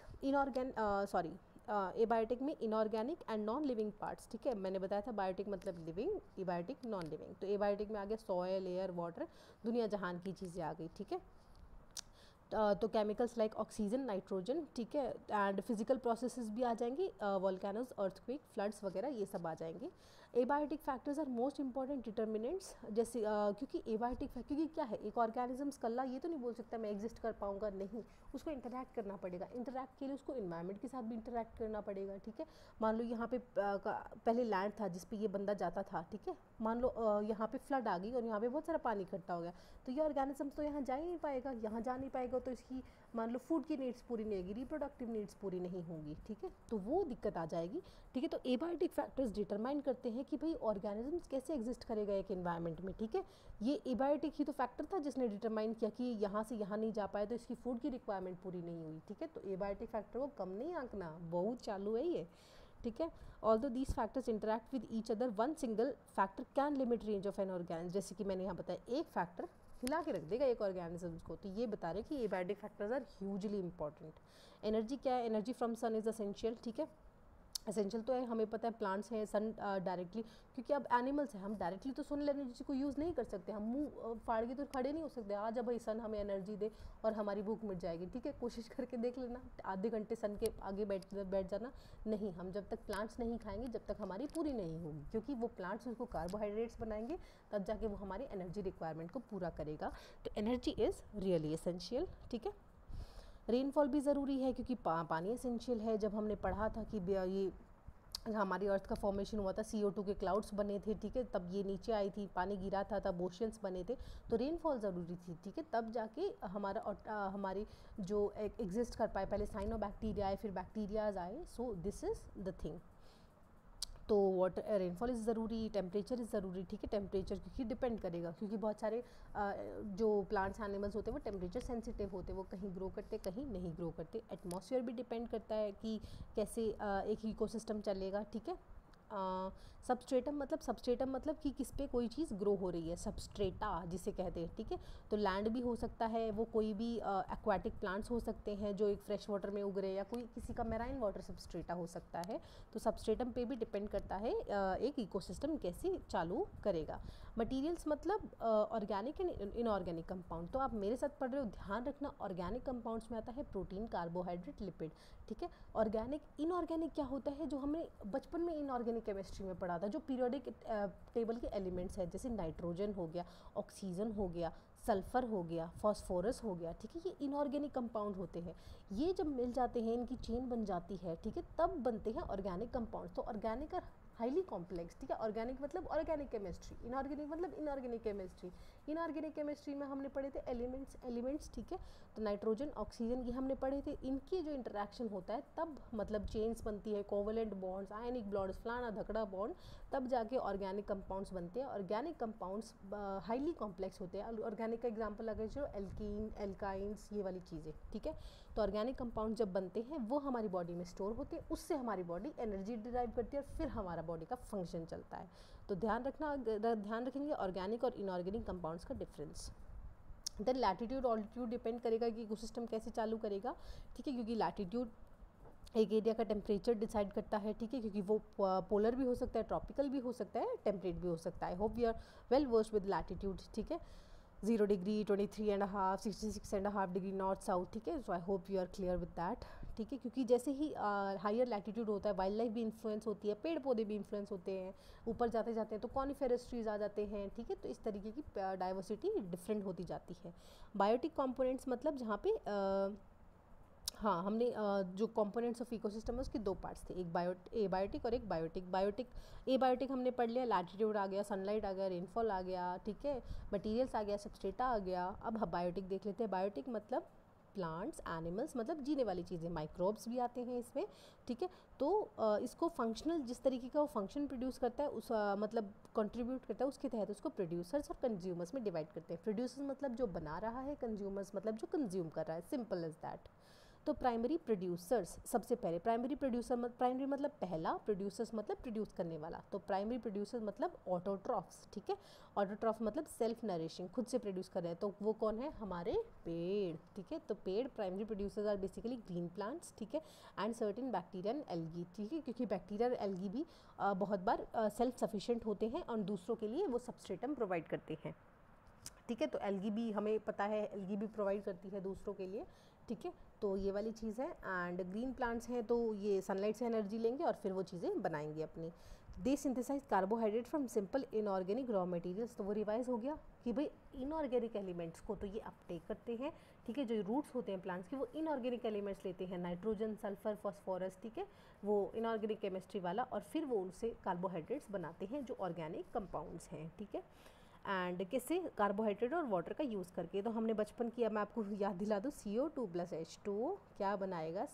एबायोटिक में inorganic and non living parts, ठीक है। मैंने बताया था बायोटिक मतलब लिविंग, एबायोटिक नॉन लिविंग। तो एबायोटिक में आ गया सॉयल, एयर, वाटर, दुनिया जहान की चीज़ें आ गई, ठीक है। तो केमिकल्स लाइक ऑक्सीजन, नाइट्रोजन, ठीक है। एंड फिजिकल प्रोसेसेस भी आ जाएंगी, वॉल्केनोज, अर्थक्वेक, फ्लड्स वगैरह ये सब आ जाएंगे। Abiotic factors are most important determinants, जैसे क्योंकि एबायोटिक क्योंकि क्या है, एक ऑर्गेनिजम्स कल्ला ये तो नहीं बोल सकता मैं एग्जिस्ट कर पाऊंगा, नहीं, उसको इंटरैक्ट करना पड़ेगा। इंटरैक्ट के लिए उसको इन्वायरमेंट के साथ भी इंटरैक्ट करना पड़ेगा, ठीक है। मान लो यहाँ पे पहले लैंड था जिस पे ये बंदा जाता था, ठीक है। मान लो यहाँ पे फ्लड आ गई और यहाँ पे बहुत सारा पानी इकट्ठा हो गया, तो ये ऑर्गेनिजम्स तो यहाँ जा ही नहीं पाएगा, यहाँ जा नहीं पाएगा तो इसकी मान लो फूड की नीड्स पूरी नहीं होगी, रिप्रोडक्टिव नीड्स पूरी नहीं होंगी, ठीक है। तो वो दिक्कत आ जाएगी, ठीक है। तो एबायोटिक फैक्टर्स डिटरमाइन करते हैं कि भाई ऑर्गेनिजम्स कैसे एग्जिस्ट करेगा एक एनवायरनमेंट में, ठीक है। ये एबायोटिक ही तो फैक्टर था जिसने डिटरमाइन किया कि यहाँ से यहाँ नहीं जा पाया तो इसकी फूड की रिक्वायरमेंट पूरी नहीं हुई, ठीक है। तो एबायोटिक फैक्टर को कम नहीं आंकना, बहुत चालू है ये, ठीक है। Although these factors interact with each other, one single factor can limit range of an organism, जैसे कि मैंने यहाँ बताया एक फैक्टर हिला के रख देगा एक ऑर्गेनिज्म को। तो ये बता रहे कि abiotic factors are hugely important. Energy क्या है, energy from sun is essential, ठीक है। एसेंशियल तो है, हमें पता है प्लांट्स हैं, सन डायरेक्टली, क्योंकि अब एनिमल्स हैं, हम डायरेक्टली तो सोलर एनर्जी को यूज़ नहीं कर सकते, हम मुंह फाड़ के तो खड़े नहीं हो सकते आज अब भाई सन हमें एनर्जी दे और हमारी भूख मिट जाएगी, ठीक है। कोशिश करके देख लेना, आधे घंटे सन के आगे बैठ जाना, नहीं, हम जब तक प्लांट्स नहीं खाएंगे जब तक हमारी पूरी नहीं होगी, क्योंकि वो प्लांट्स उसको कार्बोहाइड्रेट्स बनाएंगे तब जाके वो हमारी एनर्जी रिक्वायरमेंट को पूरा करेगा। तो एनर्जी इज़ रियली एसेंशियल, ठीक है। रेनफॉल भी ज़रूरी है क्योंकि पानी एसेंशियल है। जब हमने पढ़ा था कि ये हमारी अर्थ का फॉर्मेशन हुआ था, CO2 के क्लाउड्स बने थे, ठीक है, तब ये नीचे आई थी, पानी गिरा था, तब ओशियंस बने थे, तो रेनफॉल ज़रूरी थी, ठीक है। तब जाके हमारी जो एग्जिस्ट कर पाए, पहले साइनो बैक्टीरिया आए, फिर बैक्टीरियाज आए। So this is the thing. तो वाटर रेनफॉल इज़ ज़रूरी, टेम्परेचर इज़ ज़रूरी, ठीक है। टेम्परेचर क्योंकि डिपेंड करेगा, क्योंकि बहुत सारे जो प्लांट्स एनिमल्स होते हैं वो टेम्परेचर सेंसिटिव होते हैं, वो कहीं ग्रो करते कहीं नहीं ग्रो करते। एटमॉस्फेयर भी डिपेंड करता है कि कैसे एक इकोसिस्टम चलेगा, ठीक है। सबस्ट्रेटम मतलब कि किस पे कोई चीज़ ग्रो हो रही है, सबस्ट्रेटा जिसे कहते हैं, ठीक है। तो लैंड भी हो सकता है, वो कोई भी एक्वाटिक प्लांट्स हो सकते हैं जो एक फ्रेश वाटर में उग रहे हैं, या कोई किसी का मैराइन वाटर सबस्ट्रेटा हो सकता है। तो सबस्ट्रेटम पे भी डिपेंड करता है एक इकोसिस्टम कैसे चालू करेगा। मटीरियल्स मतलब ऑर्गेनिक एंड इनऑर्गेनिक कंपाउंड। तो आप मेरे साथ पढ़ रहे हो, ध्यान रखना, ऑर्गेनिक कंपाउंड्स में आता है प्रोटीन, कार्बोहाइड्रेट, लिपिड, ठीक है। ऑर्गेनिक, इनऑर्गेनिक क्या होता है, जो हमने बचपन में इनऑर्गेनिक केमिस्ट्री में पढ़ा था, जो पीरियोडिक टेबल के एलिमेंट्स हैं, जैसे नाइट्रोजन हो गया, ऑक्सीजन हो गया, सल्फ़र हो गया, फॉस्फोरस हो गया, ठीक है, ये इनऑर्गेनिक कंपाउंड होते हैं। ये जब मिल जाते हैं, इनकी चेन बन जाती है, ठीक है, तब बनते हैं ऑर्गेनिक कंपाउंड। तो ऑर्गेनिक और हाईली कॉम्प्लेक्स, ठीक है, ऑर्गेनिक मतलब ऑर्गेनिक केमिस्ट्री, इनऑर्गेनिक मतलब इनऑर्गेनिक केमिस्ट्री। इनऑर्गेनिक केमिस्ट्री में हमने पढ़े थे एलिमेंट्स, ठीक है, तो नाइट्रोजन ऑक्सीजन ये हमने पढ़े थे। इनकी जो इंटरेक्शन होता है तब मतलब चेन्स बनती है, कोवलेंट बॉन्ड्स, आयनिक बॉन्ड्स, फलाना धकड़ा बॉन्ड, तब जाके ऑर्गेनिक कंपाउंड्स बनते हैं। ऑर्गेनिक कंपाउंड्स हाईली कॉम्प्लेक्स होते हैं। ऑर्गेनिक का एग्जांपल अगर जो एल्कीन, एल्काइंस, ये वाली चीज़ें, ठीक है। तो ऑर्गेनिक कंपाउंड जब बनते हैं वो हमारी बॉडी में स्टोर होते हैं, उससे हमारी बॉडी एनर्जी डिराइव करती है और फिर हमारा बॉडी का फंक्शन चलता है। तो ध्यान रखेंगे ऑर्गेनिक और इनऑर्गेनिक कंपाउंड्स का difference. Then latitude altitude depend करेगा कि इकोसिस्टम कैसे चालू करेगा, ठीक है, क्योंकि लैटिट्यूड एक एरिया का टेम्परेचर डिसाइड करता है, ठीक है, क्योंकि वो पोलर भी हो सकता है, ट्रॉपिकल भी हो सकता है, टेम्परेट भी हो सकता है। Hope we are well versed with latitude, ठीक है, 0 डिग्री, 23.5, 66.5 डिग्री नॉर्थ साउथ, ठीक है। So I hope you are clear with that, ठीक है, क्योंकि जैसे ही हायर लैटिट्यूड होता है वाइल्ड लाइफ भी इन्फ्लुएंस होती है, पेड़ पौधे भी इन्फ्लुएंस होते हैं, ऊपर जाते जाते हैं तो कॉनिफेरस ट्रीज आ जाते हैं, ठीक है। तो इस तरीके की डाइवर्सिटी डिफरेंट होती जाती है। बायोटिक कंपोनेंट्स मतलब जहाँ पे हाँ, हमने जो कंपोनेंट्स ऑफ इकोसिस्टम है उसके दो पार्ट्स थे, एक एबायोटिक और एक बायोटिक। एबायोटिक हमने पढ़ लिया, लैटिट्यूड आ गया, सनलाइट आ गया, रेनफॉल आ गया, ठीक है, मटेरियल्स आ गया, सबस्ट्रेटा आ गया। अब हम बायोटिक देख लेते हैं। बायोटिक मतलब प्लांट्स, एनिमल्स, मतलब जीने वाली चीज़ें, माइक्रोब्स भी आते हैं इसमें, ठीक है। तो इसको फंक्शनल, जिस तरीके का वो फंक्शन प्रोड्यूस करता है उस मतलब कंट्रीब्यूट करता है, उसके तहत उसको प्रोड्यूसर्स और कंज्यूमर्स में डिवाइड करते हैं। प्रोड्यूसर्स मतलब जो बना रहा है, कंज्यूमर्स मतलब जो कंज्यूम कर रहा है, सिंपल एज दैट। तो प्राइमरी प्रोड्यूसर्स, सबसे पहले प्राइमरी प्रोड्यूसर, प्राइमरी मतलब पहला, प्रोड्यूसर्स मतलब प्रोड्यूस करने वाला। तो प्राइमरी प्रोड्यूसर मतलब ऑटोट्रॉफ्स, ठीक है। ऑटोट्रॉफ मतलब सेल्फ नरिशिंग, खुद से प्रोड्यूस कर रहे हैं, तो वो कौन है, हमारे पेड़, ठीक है। तो पेड़ primary producers are basically green plants, ठीक है, and certain bacteria and algae, ठीक है, क्योंकि बैक्टीरिया और एल्गी भी बहुत बार सेल्फ सफिशिएंट होते हैं और दूसरों के लिए वो सबस्ट्रेटम प्रोवाइड करते हैं, ठीक है। तो एल्गी भी हमें पता है, एल्गी भी प्रोवाइड करती है दूसरों के लिए, ठीक है। तो ये वाली चीज़ है। एंड ग्रीन प्लांट्स हैं तो ये सनलाइट से एनर्जी लेंगे और फिर वो चीज़ें बनाएंगे अपनी। They synthesize carbohydrate from simple inorganic raw materials, तो वो रिवाइज हो गया कि भाई इनऑर्गेनिक एलिमेंट्स को तो ये अपटेक करते हैं, ठीक है। जो रूट्स होते हैं प्लांट्स के वो इनऑर्गेनिक एलिमेंट्स लेते हैं, नाइट्रोजन, सल्फर, फॉस्फोरस, ठीक है, वो इनऑर्गेनिक केमिस्ट्री वाला, और फिर वो उनसे कार्बोहाइड्रेट्स बनाते हैं जो ऑर्गेनिक कंपाउंड्स हैं, ठीक है। एंड किससे, कार्बोहाइड्रेट और वाटर का यूज़ करके। तो हमने बचपन किया, मैं आपको याद दिला दूँ, CO2 + H2O क्या बनाएगा,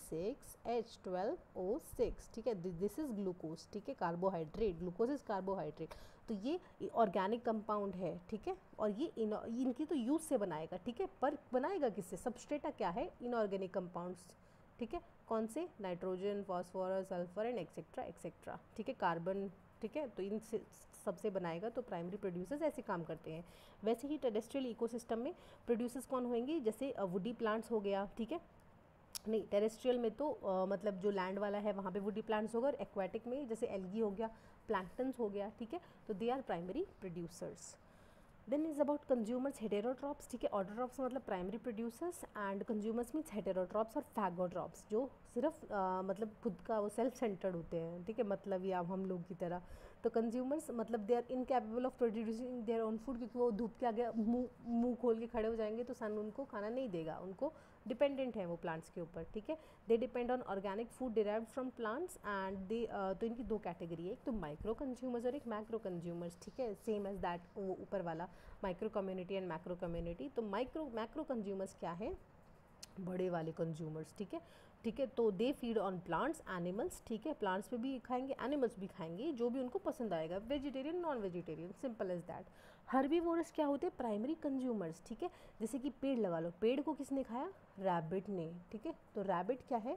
C6H12O6, ठीक है। दिस इज़ ग्लूकोज, ठीक है, कार्बोहाइड्रेट, ग्लूकोज इज़ कार्बोहाइड्रेट। तो ये ऑर्गेनिक कंपाउंड है, ठीक है, और ये इनकी तो यूज़ से बनाएगा, ठीक है, पर बनाएगा किससे, सबस्ट्रेटा क्या है, इनऑर्गेनिक कंपाउंड्स, ठीक है, कौन से, nitrogen, phosphorus, sulphur and etcetera etcetera, ठीक है, कार्बन, ठीक है। तो इन सबसे बनाएगा। तो प्राइमरी प्रोड्यूसर्स ऐसे काम करते हैं। वैसे ही टेरेस्ट्रियल इकोसिस्टम में प्रोड्यूसर्स कौन होंगे, जैसे वुडी प्लांट्स हो गया, ठीक है, नहीं टेरेस्ट्रियल में तो मतलब जो लैंड वाला है वहाँ पे वुडी प्लांट्स होगा, और एक्वाटिक में जैसे एल्गी हो गया, प्लैंक्टन्स हो गया, ठीक है। तो they are primary producers. Then is about consumers, heterotrophs, ठीक है। ऑटोट्रॉप्स मतलब primary producers, and consumers means heterotrophs और फैगोट्रॉप्स, जो सिर्फ मतलब खुद का वो सेल्फ सेंटर्ड होते हैं, ठीक है, मतलब या हम लोग की तरह। तो कंज्यूमर्स मतलब they are incapable of producing their own food, क्योंकि वो धूप के आगे मुंह खोल के खड़े हो जाएंगे तो सन उनको खाना नहीं देगा, उनको डिपेंडेंट है वो प्लांट्स के ऊपर, ठीक है। They depend on organic food derived from plants, and they तो इनकी दो कैटेगरी है, एक तो माइक्रो कंज्यूमर्स और एक मैक्रो कंज्यूमर्स, ठीक है, सेम एज दैट वो ऊपर वाला micro community and macro community. तो मैक्रो कंज्यूमर्स क्या है, बड़े वाले कंज्यूमर्स, ठीक है, ठीक है। तो they feed on plants, animals, ठीक है, प्लांट्स पे भी खाएंगे, एनिमल्स भी खाएंगे, जो भी उनको पसंद आएगा, vegetarian, non vegetarian, simple as that. Herbivorous क्या होते हैं, प्राइमरी कंज्यूमर्स, ठीक है। जैसे कि पेड़ लगा लो, पेड़ को किसने खाया, रैबिट ने, ठीक है। तो रैबिट क्या है,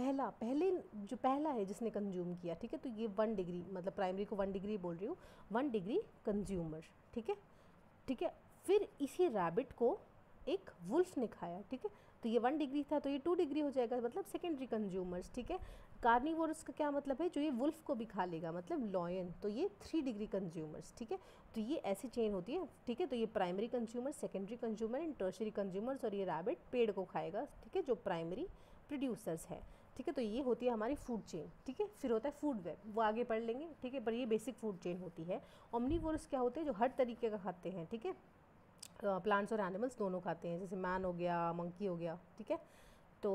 पहला है जिसने कंज्यूम किया, ठीक है। तो ये 1 डिग्री, मतलब प्राइमरी को 1 डिग्री बोल रही हूँ, 1 डिग्री कंज्यूमर, ठीक है, ठीक है। फिर इसी रैबिट को एक वुल्फ ने खाया, ठीक है। तो ये 1 डिग्री था, तो ये 2 डिग्री हो जाएगा, मतलब सेकेंडरी कंज्यूमर्स, ठीक है। कार्निवोरस का क्या मतलब है, जो ये वुल्फ को भी खा लेगा, मतलब लॉयन, तो ये 3 डिग्री कंज्यूमर्स, ठीक है। तो ये ऐसी चेन होती है, ठीक है। तो ये primary consumer, secondary consumer and tertiary consumers, और ये रैबिट पेड़ को खाएगा, ठीक है, जो प्राइमरी प्रोड्यूसर्स है, ठीक है। तो ये होती है हमारी फूड चेन, ठीक है। फिर होता है फूड वेब, वो आगे पढ़ लेंगे, ठीक है, पर ये बेसिक फूड चेन होती है। ओमनीवोरस क्या होते हैं, जो हर तरीके का खाते हैं, ठीक है। प्लांट्स और एनिमल्स दोनों खाते हैं, जैसे मैन हो गया, मंकी हो गया, ठीक है। तो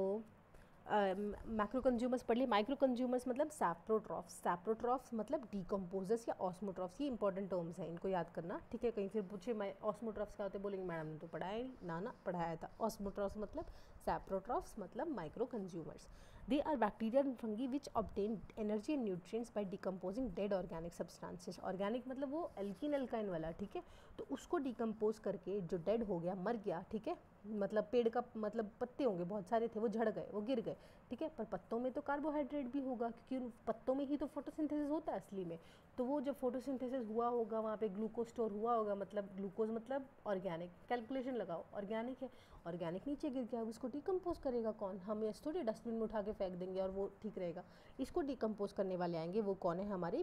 मैक्रो कंज्यूमर्स पढ़ लिए। माइक्रो कंज्यूमर्स मतलब सैप्रोट्रॉफ्स। सैप्रोट्रॉफ्स मतलब डीकम्पोजर्स या ऑस्मोट्रॉफ्स। ये इंपॉर्टेंट टर्म्स हैं, इनको याद करना, ठीक है। कहीं फिर पूछे मैं ऑस्मोट्रॉफ्स क्या होते हैं, बोलेंगे मैडम ने तो पढ़ाया ही ना पढ़ाया था। ऑस्मोट्रॉफ्स मतलब सैप्रोट्रॉफ्स मतलब micro consumers. They are bacteria and fungi which obtain energy and nutrients by decomposing dead organic substances. Organic मतलब वो एल्कीन एल्काइन वाला, ठीक है। तो उसको डिकम्पोज करके जो डेड हो गया, मर गया, ठीक है, मतलब पेड़ का मतलब पत्ते होंगे बहुत सारे थे, वो झड़ गए, वो गिर गए, ठीक है। पर पत्तों में तो कार्बोहाइड्रेट भी होगा, क्योंकि पत्तों में ही तो फोटोसिंथेसिस होता है असली में। तो वो जब फोटोसिंथेसिस हुआ होगा, वहाँ पे ग्लूकोज स्टोर हुआ होगा, मतलब ग्लूकोज मतलब ऑर्गेनिक, कैलकुलेशन लगाओ, ऑर्गेनिक है, ऑर्गेनिक नीचे गिर गया, अब इसको डिकम्पोज करेगा कौन? हम ऐसे थोड़ी डस्टबिन में उठा के फेंक देंगे और वो ठीक रहेगा। इसको डिकम्पोज करने वाले आएंगे, वो कौन है? हमारे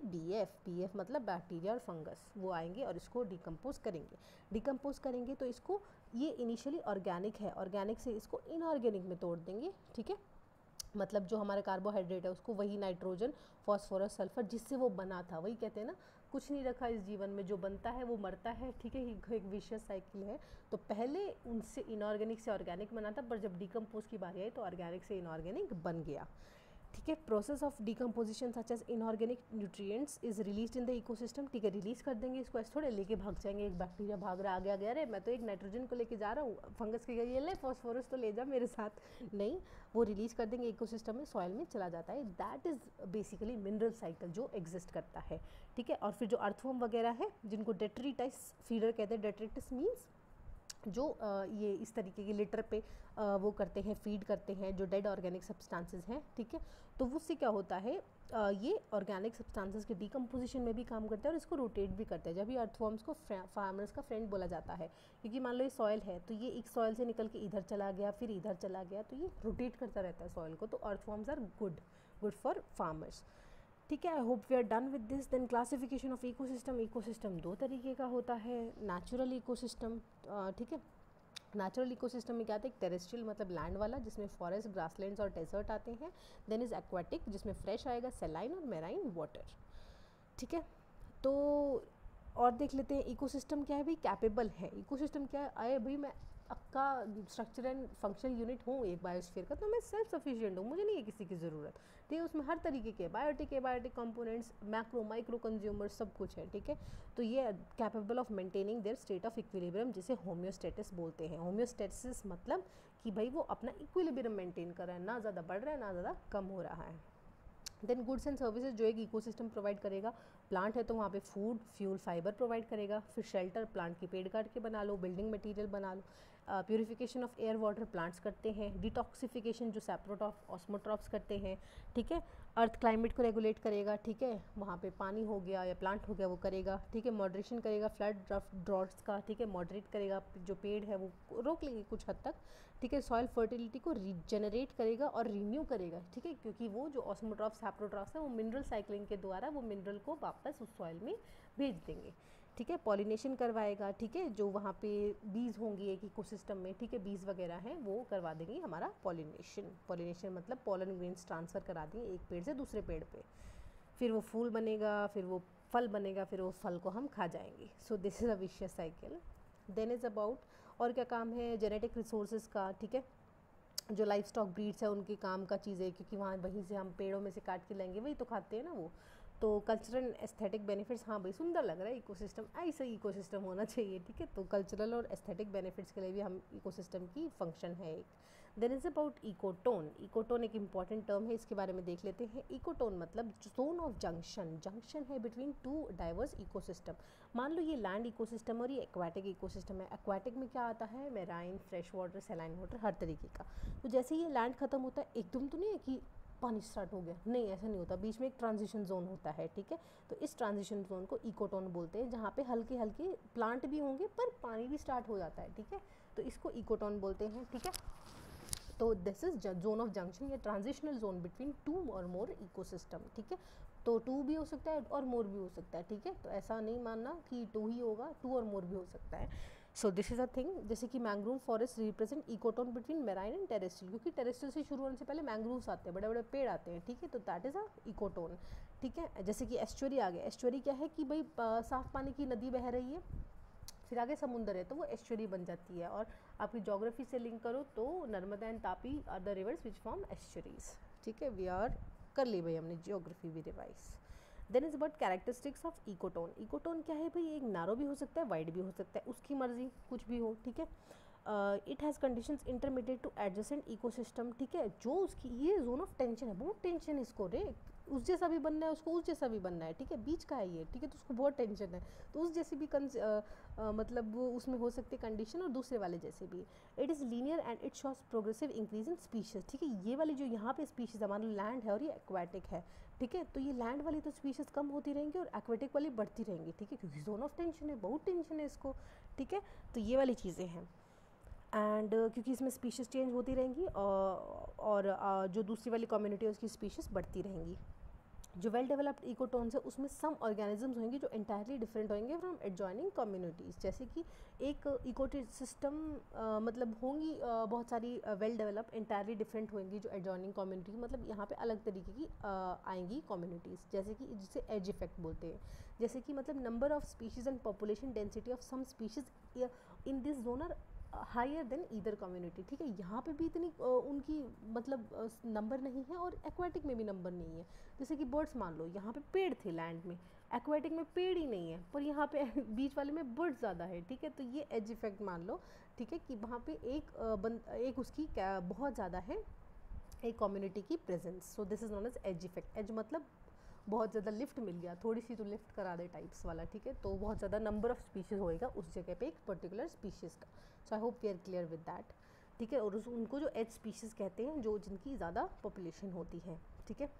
BF मतलब बैक्टीरिया और फंगस। वो आएंगे और इसको डिकम्पोज करेंगे। डिकम्पोज करेंगे तो इसको, ये इनिशियली ऑर्गेनिक है, ऑर्गेनिक से इसको इनऑर्गेनिक में तोड़ देंगे, ठीक है। मतलब जो हमारा कार्बोहाइड्रेट है उसको वही नाइट्रोजन, फॉस्फोरस, सल्फर जिससे वो बना था, वही कहते हैं ना, कुछ नहीं रखा इस जीवन में, जो बनता है वो मरता है, ठीक है। एक विशियस साइकिल है। तो पहले उनसे इनऑर्गेनिक से ऑर्गेनिक बना था, पर जब डिकम्पोज की बारी आई तो ऑर्गेनिक से इनऑर्गेनिक बन गया, ठीक है। Process of decomposition such as inorganic nutrients is release in the ecosystem, ठीक है। रिलीज कर देंगे इसको, ऐसे थोड़े लेके भाग जाएंगे, एक बैक्टीरिया भाग रहा आगे आगे, अरे मैं तो एक नाइट्रोजन को लेके जा रहा हूँ, फंगस के ये ले फॉस्फोरस तो ले जा मेरे साथ, नहीं, वो रिलीज कर देंगे इकोसिस्टम में, सॉइल में चला जाता है। That is basically mineral cycle जो एग्जिस्ट करता है, ठीक है। और फिर जो अर्थवर्म वगैरह है जिनको डेट्रिटाइस फीडर कहते हैं, डेट्रिटिस मीन्स जो ये इस तरीके के लिटर पे वो करते हैं, फीड करते हैं जो डेड ऑर्गेनिक सब्सटेंसेस हैं, ठीक है। तो उससे क्या होता है, ये ऑर्गेनिक सब्सटेंसेस के डिकम्पोजिशन में भी काम करता है और इसको रोटेट भी करता है। जब ये अर्थवॉर्म्स को फार्मर्स का फ्रेंड बोला जाता है, क्योंकि मान लो ये सॉइल है तो ये एक सॉइल से निकल के इधर चला गया, फिर इधर चला गया, तो ये रोटेट करता रहता है सॉइल को। तो earthworms are good for farmers, ठीक है। I hope we are done with this. Then classification of ecosystem. Ecosystem दो तरीके का होता है, नेचुरल इकोसिस्टम, ठीक है। नेचुरल इकोसिस्टम में क्या आता है, एक टेरेस्ट्रियल मतलब लैंड वाला जिसमें फॉरेस्ट, ग्रासलैंड्स और डेजर्ट आते हैं। देन इज एक्वाटिक जिसमें फ्रेश आएगा, सेलाइन और मेराइन वाटर, ठीक है। तो और देख लेते हैं इकोसिस्टम क्या है भाई, कैपेबल है। इकोसिस्टम क्या है, आए भाई मैं आपका स्ट्रक्चर एंड फंक्शनल यूनिट हूँ एक बायोस्फीयर का, तो मैं सेल्फ सफिशिएंट हूँ, मुझे नहीं है किसी की ज़रूरत, ठीक है। उसमें हर तरीके के biotic components, macro micro consumer सब कुछ है, ठीक है। तो ये capable of maintaining their state of equilibrium, जिसे होम्योस्टेटिस बोलते हैं। होम्योस्टेटिस मतलब कि भाई वो अपना इक्विलिब्रियम मेंटेन कर रहा है, ना ज़्यादा बढ़ रहा है ना ज़्यादा कम हो रहा है। देन गुड्स एंड सर्विसेज जो एक इकोसिस्टम प्रोवाइड करेगा, प्लांट है तो वहाँ पे फूड, फ्यूल, फाइबर प्रोवाइड करेगा। फिर शेल्टर, प्लांट की पेड़ काट के बना लो, बिल्डिंग मटेरियल बना लो। Purification of air water plants करते हैं। डिटॉक्सिफिकेशन जो सैप्रोट्रॉफ ऑस्मोट्रॉफ्स करते हैं, ठीक है। अर्थ क्लाइमेट को रेगुलेट करेगा, ठीक है, वहाँ पे पानी हो गया या प्लांट हो गया वो करेगा, ठीक है। मॉडरेशन करेगा फ्लड ड्रॉट्स का, ठीक है, मॉडरेट करेगा, जो पेड़ है वो रोक लेंगे कुछ हद तक, ठीक है। सॉइल फर्टिलिटी को रीजनरेट करेगा और रीन्यू करेगा, ठीक है, क्योंकि वो जो ऑस्मोट्रॉफ्स सैप्रोट्रॉफ्स है वो मिनरल साइक्लिंग के द्वारा वो मिनरल को वापस उस सॉइल में भेज देंगे, ठीक है। पॉलिनेशन करवाएगा, ठीक है, जो वहाँ पे बीज होंगी एक इकोसिस्टम में, ठीक है, बीज वगैरह हैं वो करवा देंगे हमारा पॉलिनेशन मतलब पॉलन ग्रेन्स ट्रांसफ़र करा देंगे एक पेड़ से दूसरे पेड़ पे, फिर वो फूल बनेगा, फिर वो फल बनेगा, फिर वो फल को हम खा जाएंगे। So this is a vicious cycle. Then is about और क्या काम है, जेनेटिक रिसोर्सेज का, ठीक है। जो लाइफ स्टॉक ब्रीड्स है उनके काम का चीज़ है, क्योंकि वहाँ वहीं से हम पेड़ों में से काट के लाएंगे, वही तो खाते हैं ना वो। तो कल्चरल एस्थेटिक बेनिफिट्स, हाँ भाई सुंदर लग रहा है इकोसिस्टम, ऐसा ही इकोसिस्टम होना चाहिए, ठीक है। तो कल्चरल और एस्थेटिक बेनिफिट्स के लिए भी हम इकोसिस्टम की फंक्शन है एक। Then is about ecotone. Ecotone एक इंपॉर्टेंट टर्म है, इसके बारे में देख लेते हैं। इकोटोन मतलब जोन ऑफ जंक्शन है बिटवीन टू डाइवर्स इकोसिस्टम। मान लो ये लैंड इकोसिस्टम और ये एक्वाटिक इकोसिस्टम है। एक्वाटिक में क्या आता है, marine, fresh water, saline water, हर तरीके का। तो जैसे ये लैंड खत्म होता है, एकदम तो नहीं है कि पानी स्टार्ट हो गया, नहीं, ऐसा नहीं होता, बीच में एक ट्रांजिशन जोन होता है, ठीक है। तो इस ट्रांजिशन जोन को इकोटोन बोलते हैं, जहाँ पे हल्के हल्के प्लांट भी होंगे पर पानी भी स्टार्ट हो जाता है, ठीक है। तो इसको इकोटोन बोलते हैं, ठीक है। तो this is zone of junction या ट्रांजिशनल जोन बिटवीन टू और मोर इकोसिस्टम, ठीक है। तो टू भी हो सकता है और मोर भी हो सकता है, ठीक है। तो ऐसा नहीं मानना कि टू ही होगा, टू और मोर भी हो सकता है। So this is a thing. जैसे कि mangrove forest represent ecotone between marine and terrestrial, क्योंकि टेरेस्ट्रियल से शुरू होने से पहले मैंग्रोव्स आते हैं, बड़े बड़े पेड़ आते हैं, ठीक है। तो दैट इज़ अ इकोटोन, ठीक है। जैसे कि एस्चुरी आ गया। एस्चुरी क्या है कि भाई साफ पानी की नदी बह रही है, फिर आगे समुंदर है तो वो एस्चुरी बन जाती है। और आपकी जोग्राफी से लिंक करो तो Narmada and Tapi are the rivers which form estuaries. ठीक है, वी आर कर ली भाई हमने जियोग्राफी भी revise. Then is about characteristics of ecotone. Ecotone क्या है भाई, एक नारो भी हो सकता है, वाइड भी हो सकता है, उसकी मर्जी, कुछ भी हो। ठीक है, it has conditions intermediate to adjacent ecosystem. ठीक है, जो उसकी ये जोन ऑफ टेंशन है, बहुत टेंशन है इसको रे, उस जैसा भी बनना है उसको, उस जैसा भी बनना है। ठीक है, बीच का है ये। ठीक है, तो उसको बहुत टेंशन है, तो उस जैसी भी मतलब उसमें हो सकती है कंडीशन, और दूसरे वाले जैसे भी। It is linear and it shows progressive increase in species. ठीक है, ये वाली जो यहाँ पे स्पीशीज हमारा लैंड है और ये एक्वाटिक है। ठीक है, तो ये लैंड वाली तो स्पीशीज कम होती रहेंगी और एक्वाटिक वाली बढ़ती रहेंगी। ठीक है, क्योंकि जोन ऑफ टेंशन है, बहुत टेंशन है इसको। ठीक है, तो ये वाली चीज़ें हैं। एंड क्योंकि इसमें स्पीशीज़ चेंज होती रहेंगी और जो दूसरी वाली कम्युनिटी है उसकी स्पीशीज़ बढ़ती रहेंगी। जो वेल डेवलप्ड इकोटोन्स है उसमें सम ऑर्गेनिजम्स होंगे जो इंटायरली डिफरेंट होंगे फ्रॉम एडजॉइनिंग कम्युनिटीज़। जैसे कि एक इकोसिस्टम मतलब होंगी बहुत सारी वेल डेवलप इंटायरली डिफरेंट होंगी जो एडजॉइनिंग कम्युनिटी, मतलब यहाँ पे अलग तरीके की आएंगी कम्युनिटीज़। जैसे कि जिसे एज इफेक्ट बोलते हैं, जैसे कि मतलब number of species and population density of some species in this zone are higher than either community. ठीक है, यहाँ पे भी इतनी उनकी मतलब नंबर नहीं है और एक्वाटिक में भी नंबर नहीं है। जैसे कि बर्ड्स मान लो, यहाँ पे पेड़ थे लैंड में, एक्वाटिक में पेड़ ही नहीं है, पर यहाँ पे बीच वाले में बर्ड्स ज़्यादा है। ठीक है, तो ये एज इफेक्ट मान लो। ठीक है, कि वहाँ पे एक उसकी बहुत ज़्यादा है एक कम्युनिटी की presence. So this is known as edge effect. Edge मतलब बहुत ज़्यादा लिफ्ट मिल गया, थोड़ी सी तो लिफ्ट करा दे टाइप्स वाला। ठीक है, तो बहुत ज़्यादा नंबर ऑफ स्पीशीज़ होएगा उस जगह पे एक पर्टिकुलर स्पीशीज़ का। So I hope we are clear with that. ठीक है, और उनको जो एज स्पीशीज़ कहते हैं जो जिनकी ज़्यादा पॉपुलेशन होती है। ठीक है,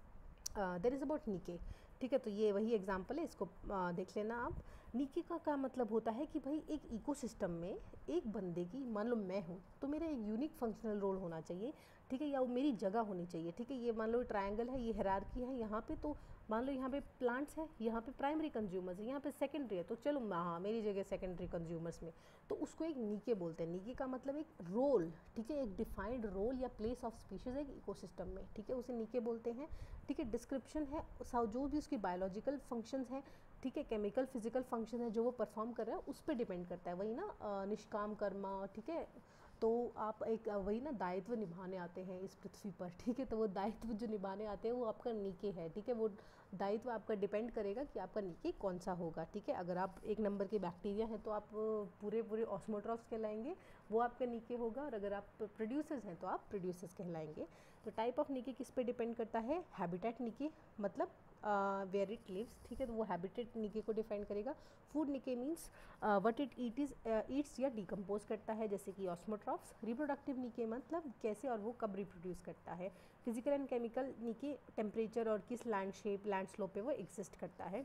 देयर इज़ अबाउट नीके। ठीक है, तो ये वही एग्जांपल है, इसको देख लेना आप। नीके का क्या मतलब होता है कि भाई एक इकोसिस्टम में एक बंदे की, मान लो मैं हूँ तो मेरा एक यूनिक फंक्शनल रोल होना चाहिए। ठीक है, या वो मेरी जगह होनी चाहिए। ठीक है, ये मान लो ट्रायंगल है, ये हायरार्की है यहाँ पे, तो मान लो यहाँ पे प्लांट्स है, यहाँ पे प्राइमरी कंज्यूमर्स है, यहाँ पे सेकेंडरी है, तो चलो हाँ मेरी जगह सेकेंडरी कंज्यूमर्स में, तो उसको एक नीके बोलते हैं। नीके का मतलब एक रोल। ठीक है, एक डिफाइंड रोल या प्लेस ऑफ स्पीशीज एक इकोसिस्टम में। ठीक है, उसे नीके बोलते हैं। ठीक है, डिस्क्रिप्शन है जो भी उसकी बायोलॉजिकल फंक्शंस हैं, ठीक है, केमिकल फिजिकल फंक्शन है जो वो परफॉर्म कर रहा है उस पर डिपेंड करता है। वही ना निष्काम कर्मा। ठीक है, तो आप एक वही ना दायित्व निभाने आते हैं इस पृथ्वी पर। ठीक है, तो वो दायित्व जो निभाने आते हैं वो आपका नीके है। ठीक है, वो दायित्व आपका डिपेंड करेगा कि आपका नीके कौन सा होगा। ठीक है, अगर आप एक नंबर के बैक्टीरिया हैं तो आप पूरे ऑस्मोट्रॉफ्स कहलाएंगे, वो आपका नीके होगा। और अगर आप प्रोड्यूसर्स हैं तो आप प्रोड्यूसर्स कहलाएंगे। तो टाइप ऑफ नीके किस पे डिपेंड करता है? हैबिटेट नीके मतलब वेयर इट लिव्स। ठीक है, तो वो हैबिटेट नीके को डिफाइन करेगा। Food niche means what it eats या डिकम्पोज करता है, जैसे कि ऑस्मोट्रॉफ्स। रिप्रोडक्टिव नीके मतलब कैसे और वो कब रिप्रोड्यूस करता है। Physical and chemical niche temperature और किस लैंडस्केप लैंड स्लोप पे वो एग्जिस्ट करता है।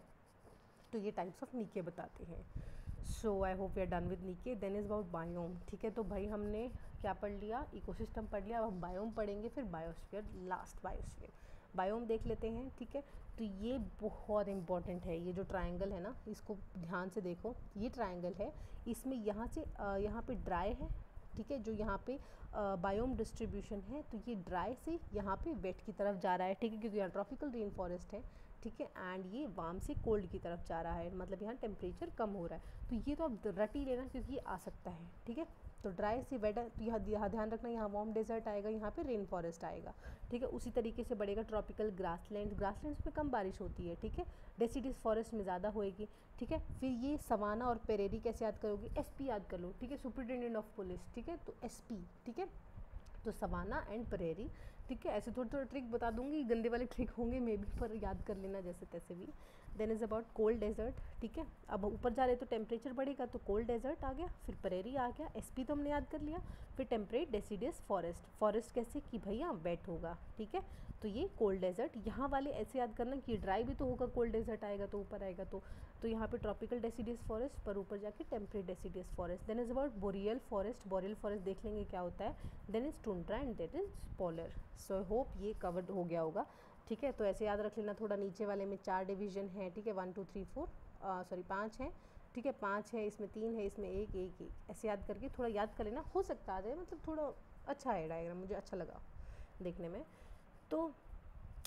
तो ये टाइप्स ऑफ नीके बताते हैं। So I hope we are done with niche. Then is about biome. ठीक है, तो भाई हमने क्या पढ़ लिया? इकोसिस्टम पढ़ लिया। अब हम बायोम पढ़ेंगे, फिर बायोस्फीयर, लास्ट बायोस्फीयर। बायोम देख लेते हैं। ठीक है, तो ये बहुत इंपॉर्टेंट है। ये जो ट्रायंगल है ना, इसको ध्यान से देखो। ये ट्रायंगल है, इसमें यहाँ से यहाँ पे ड्राई है। ठीक है, जो यहाँ पे बायोम डिस्ट्रीब्यूशन है, तो ये ड्राई से यहाँ पे वेट की तरफ जा रहा है। ठीक है, क्योंकि यहाँ ट्रॉपिकल रेन फॉरेस्ट है। ठीक है, एंड ये वार्म से कोल्ड की तरफ जा रहा है, मतलब यहाँ टेम्परेचर कम हो रहा है। तो ये तो आप रट ही लेना क्योंकि ये आ सकता है। ठीक है, तो ड्राई से वेट, तो यहाँ ध्यान रखना, यहाँ वार्म डेजर्ट आएगा, यहाँ पे रेन फॉरेस्ट आएगा। ठीक है, उसी तरीके से बढ़ेगा ट्रॉपिकल ग्रासलैंड्स में कम बारिश होती है। ठीक है, डेसिडियस फॉरेस्ट में ज़्यादा होएगी। ठीक है, फिर ये सवाना और पेरेरी कैसे याद करोगे? एसपी याद कर लो। ठीक है, सुपरिटेंडेंट ऑफ पुलिस। ठीक है, तो एसपी। ठीक है, तो सवाना एंड प्रेरी। ठीक है, ऐसे थोड़े थोड़े ट्रिक बता दूंगी, गंदे वाले ट्रिक होंगे मे बी, पर याद कर लेना जैसे तैसे भी। Then is about cold desert. ठीक है, अब ऊपर जा रहे तो टेम्परेचर बढ़ेगा, तो कोल्ड डेजर्ट आ गया, फिर प्रेरी आ गया, एसपी तो हमने याद कर लिया। फिर टेम्परेट डेसिडियस फॉरेस्ट। फॉरेस्ट कैसे कि भैया वेट होगा। ठीक है, तो ये कोल्ड डेजर्ट। यहाँ वाले ऐसे याद करना कि ड्राई भी तो होगा, कोल्ड डेजर्ट आएगा तो ऊपर आएगा, तो यहाँ पे ट्रॉपिकल डेसिडियस फॉरेस्ट, पर ऊपर जाके temperate deciduous forest. Then is about boreal forest. Boreal forest देख लेंगे क्या होता है। Then is tundra and that is polar. So hope ये कवर्ड हो गया होगा। ठीक है, तो ऐसे याद रख लेना। थोड़ा नीचे वाले में 4 डिवीजन है। ठीक है, 1 2 3 4 सॉरी 5 है। ठीक है, 5 है, इसमें 3 है, इसमें एक, ऐसे याद करके थोड़ा याद कर लेना। हो सकता आ जाए, मतलब थोड़ा अच्छा है डायग्राम, मुझे अच्छा लगा देखने में। तो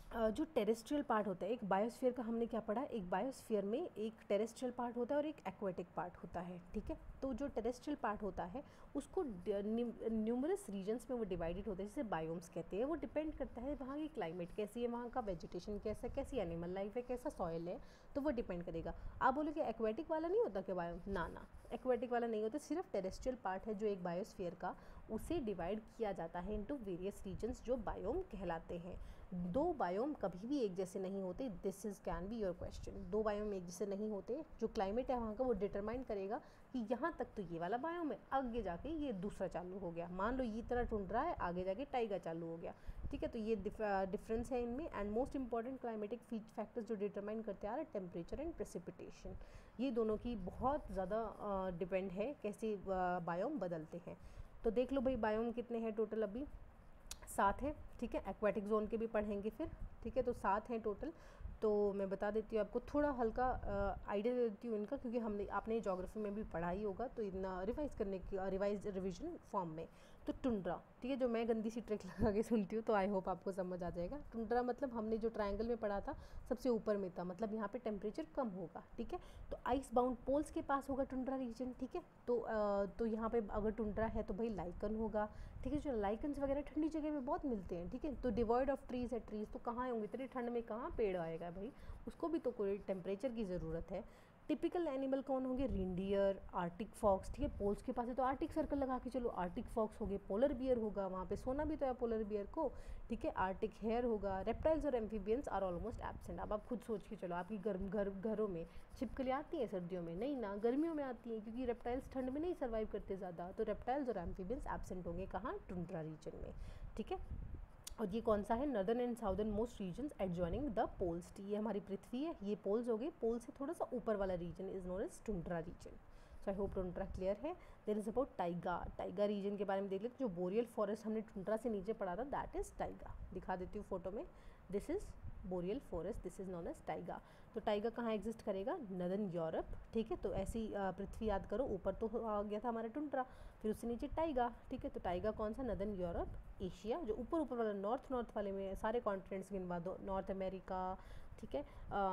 जो टेरेस्ट्रियल पार्ट होता है, एक बायोस्फीयर का हमने क्या पढ़ा, एक बायोस्फीयर में एक टेरेस्ट्रियल पार्ट होता है और एक एक्वेटिक पार्ट होता है, ठीक है। तो जो टेरेस्ट्रियल पार्ट होता है उसको न्यूमरस रीजन्स में वो डिवाइडेड होता है, जिसे बायोम्स कहते हैं। वो डिपेंड करता है वहाँ की क्लाइमेट कैसी है, वहाँ का वेजिटेशन कैसा, कैसी एनिमल लाइफ है, कैसा सॉइल है, तो वो डिपेंड करेगा। आप बोलो कि एक्वेटिक वाला नहीं होता क्या बायोम, ना ना, एक्वेटिक वाला नहीं होता, सिर्फ टेरेस्ट्रियल पार्ट है जो एक बायोस्फीयर का, उसे डिवाइड किया जाता है इनटू वेरियस रीजन्स जो बायोम कहलाते हैं। दो बायोम कभी भी एक जैसे नहीं होते, this is can be your question. दो बायोम एक जैसे नहीं होते, जो क्लाइमेट है वहाँ का वो डिटरमाइन करेगा कि यहाँ तक तो ये वाला बायोम है, आगे जाके ये दूसरा चालू हो गया। मान लो ये तरह टुंड्रा है, आगे जाके टाइगा चालू हो गया, ठीक है। तो ये डिफरेंस है इनमें। And most important climatic factors जो डिटरमाइन करते आ रहे हैं, टेम्परेचर एंड प्रेसिपिटेशन, ये दोनों की बहुत ज़्यादा डिपेंड है कैसे बायोम बदलते हैं। तो देख लो भाई बायोम कितने हैं टोटल, अभी 7 है, ठीक है। एक्वाटिक जोन के भी पढ़ेंगे फिर, ठीक है। तो 7 हैं टोटल। तो मैं बता देती हूँ आपको, थोड़ा हल्का आइडिया दे देती हूँ इनका, क्योंकि हमने आपने ज्योग्राफी में भी पढ़ा ही होगा, तो इतना रिवाइज करने की रिविजन फॉर्म में। तो टुंड्रा, ठीक है, जो मैं गंदी सी ट्रिक लगा के सुनती हूँ, तो आई होप आपको समझ आ जाएगा। टुंड्रा मतलब हमने जो ट्रायंगल में पढ़ा था सबसे ऊपर में था, मतलब यहाँ पे टेम्परेचर कम होगा, ठीक है। तो आइस बाउंड पोल्स के पास होगा टुंड्रा रीजन, ठीक है। तो यहाँ पे अगर टुंड्रा है तो भाई लाइकन होगा, ठीक है। जो लाइकन्स वगैरह ठंडी जगह में बहुत मिलते हैं, ठीक है। तो डिवॉइड ऑफ ट्रीज है, ट्रीज तो कहाँ होंगे, इतनी ठंड में कहाँ पेड़ आएगा भाई, उसको भी तो कोई टेम्परेचर की ज़रूरत है। टिपिकल एनिमल कौन होंगे, रेंडियर, आर्टिक फॉक्स, ठीक है। पोल्स के पास है तो आर्टिक सर्कल लगा के चलो, आर्टिक फॉक्स हो गए, पोलर बियर होगा, वहाँ पे सोना भी तो है पोलर बियर को, ठीक है। आर्टिक हेयर होगा। रेप्टाइल्स और एम्फीबियंस आर ऑलमोस्ट एब्सेंट। अब आप खुद सोच के चलो, आपकी घरों में छिपकली आती है सर्दियों में, नहीं ना, गर्मियों में आती हैं, क्योंकि रेप्टाइल्स ठंड में नहीं सर्वाइव करते ज़्यादा। तो रेप्टाइल्स और एम्फीबियंस एब्सेंट होंगे कहाँ, टुंड्रा रीजन में, ठीक है। और ये कौन सा है, northern and southern most regions adjoining the poles. ये हमारी पृथ्वी है, ये पोल्स हो गए, पोल से थोड़ा सा ऊपर वाला region is known as tundra region. So I hope tundra clear है। There is about taiga. Taiga region के बारे में देख लेते, जो बोरियल फॉरेस्ट हमने टुंड्रा से नीचे पढ़ा था, दैट इज टाइगा। दिखा देती हूँ फोटो में, this is boreal forest, this is known as taiga. तो टाइगा कहाँ एग्जिस्ट करेगा, नदर्न यूरोप, ठीक है। तो ऐसी पृथ्वी याद करो, ऊपर तो आ गया था हमारा टुंड्रा, फिर उससे नीचे टाइगा, ठीक है। तो टाइगा कौन सा, नदर्न यूरोप, एशिया, जो ऊपर ऊपर वाला नॉर्थ वाले में सारे कॉन्टिनेंट्स गिनवा दो, नॉर्थ अमेरिका, ठीक है।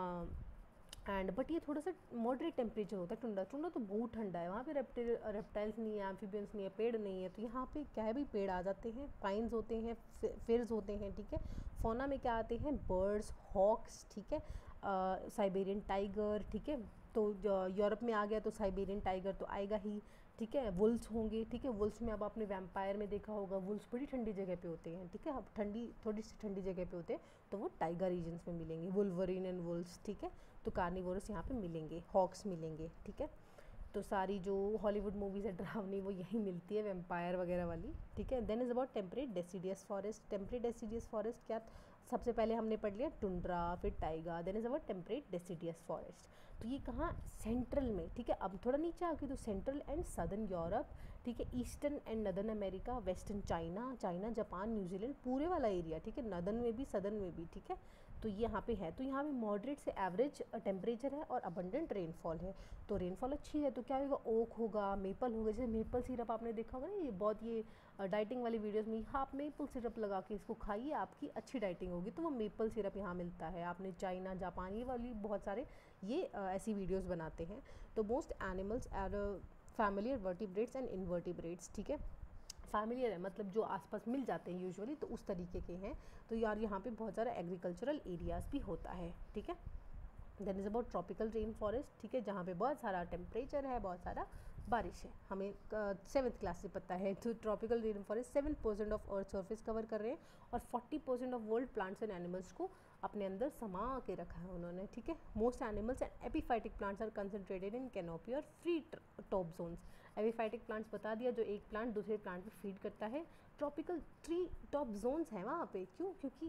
एंड बट ये थोड़ा सा मॉडरेट टेम्परेचर होता है टुंड्रा। टुंड्रा तो बहुत ठंडा है, वहाँ पे रेप्टाइल्स नहीं है, एम्फीबियंस नहीं है, पेड़ नहीं है। तो यहाँ पे क्या है भी, पेड़ आ जाते हैं, पाइन्स होते हैं, फिर्स होते हैं, ठीक है। फौना में क्या आते हैं, बर्ड्स, हॉक्स, ठीक है, साइबेरियन टाइगर, ठीक है। तो यूरोप में आ गया तो साइबेरियन टाइगर तो आएगा ही, ठीक है। वुल्स होंगे, ठीक है। वुल्स में अब आपने वैम्पायर में देखा होगा, वुल्स बड़ी ठंडी जगह पे होते हैं, ठीक है। अब थोड़ी सी ठंडी जगह पे होते हैं, तो वो टाइगर रीजन्स में मिलेंगे, वुल्वरिन एंड वुल्स, ठीक है। तो कार्निवोरस यहाँ पे मिलेंगे, हॉक्स मिलेंगे, ठीक है। तो सारी जो हॉलीवुड मूवीज़ है डरावनी, वो यही मिलती है, वैम्पायर वगैरह वाली, ठीक है। Then is about temperate deciduous forest. Temperate deciduous forest क्या, सबसे पहले हमने पढ़ लिया टुंड्रा, फिर taiga, then is about temperate deciduous forest. तो ये कहाँ, सेंट्रल में, ठीक है। अब थोड़ा नीचे आ गई तो सेंट्रल एंड सदर्न यूरोप, ठीक है। Eastern and northern America, western China, Japan, New Zealand, पूरे वाला एरिया, ठीक है। नदर्न में भी, सदर्न में भी, ठीक है। तो ये यहाँ पे है, तो यहाँ पे मॉडरेट से एवरेज टेम्परेचर है और अबंडेंट रेनफॉल है। तो रेनफॉल अच्छी है तो क्या होगा, ओक होगा, मेपल होगा। जैसे मेपल सिरप आपने देखा होगा ना, ये बहुत ये डाइटिंग वाली वीडियोस में, हाँ आप मेपल सिरप लगा के इसको खाइए, आपकी अच्छी डाइटिंग होगी। तो वो मेपल सिरप यहाँ मिलता है। आपने चाइना, जापान, ये वाली बहुत सारे ये ऐसी वीडियोस बनाते हैं। तो most animals are familiar vertebrates and invertebrates, ठीक है। फैमिलियर है मतलब जो आसपास मिल जाते हैं यूजुअली, तो उस तरीके के हैं। तो यार यहाँ पे बहुत सारा एग्रीकल्चरल एरियाज भी होता है, ठीक है। Then is about tropical rain forest, ठीक है, जहाँ पे बहुत सारा टेम्परेचर है, बहुत सारा बारिश है। हमें 7th क्लास से पता है। तो tropical rain forest 7% of earth surface cover कर रहे हैं और 40% of world plants and animals को अपने अंदर समा के रखा है उन्होंने, ठीक है। Most animals and epiphytic plants are concentrated in canopy और free top zones. Epiphytic plants बता दिया, जो एक प्लांट दूसरे प्लांट पे फीड करता है। ट्रॉपिकल ट्री टॉप जोन्स हैं वहाँ पे, क्यों, क्योंकि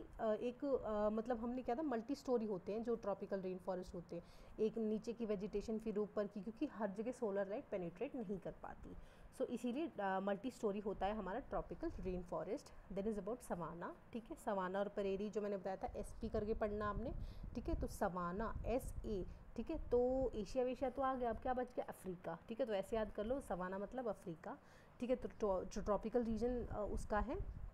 मतलब हमने क्या था, मल्टी स्टोरी होते हैं जो ट्रॉपिकल रेन फॉरेस्ट होते हैं, एक नीचे की वेजिटेशन फिर ऊपर की, क्योंकि हर जगह सोलर लाइट पेनिट्रेट नहीं कर पाती। सो इसीलिए मल्टी स्टोरी होता है हमारा tropical rain forest. Then is about savanna, ठीक है। सवाना और प्रेरी जो मैंने बताया था, SP करके पढ़ना आपने, ठीक है। तो सवाना SA, ठीक है। तो एशिया वेशिया तो आ गया, अब क्या बच गया, अफ्रीका, ठीक है। तो ऐसे याद कर लो, सवाना मतलब अफ्रीका, ठीक है। तो जो ट्रॉपिकल रीजन उसका है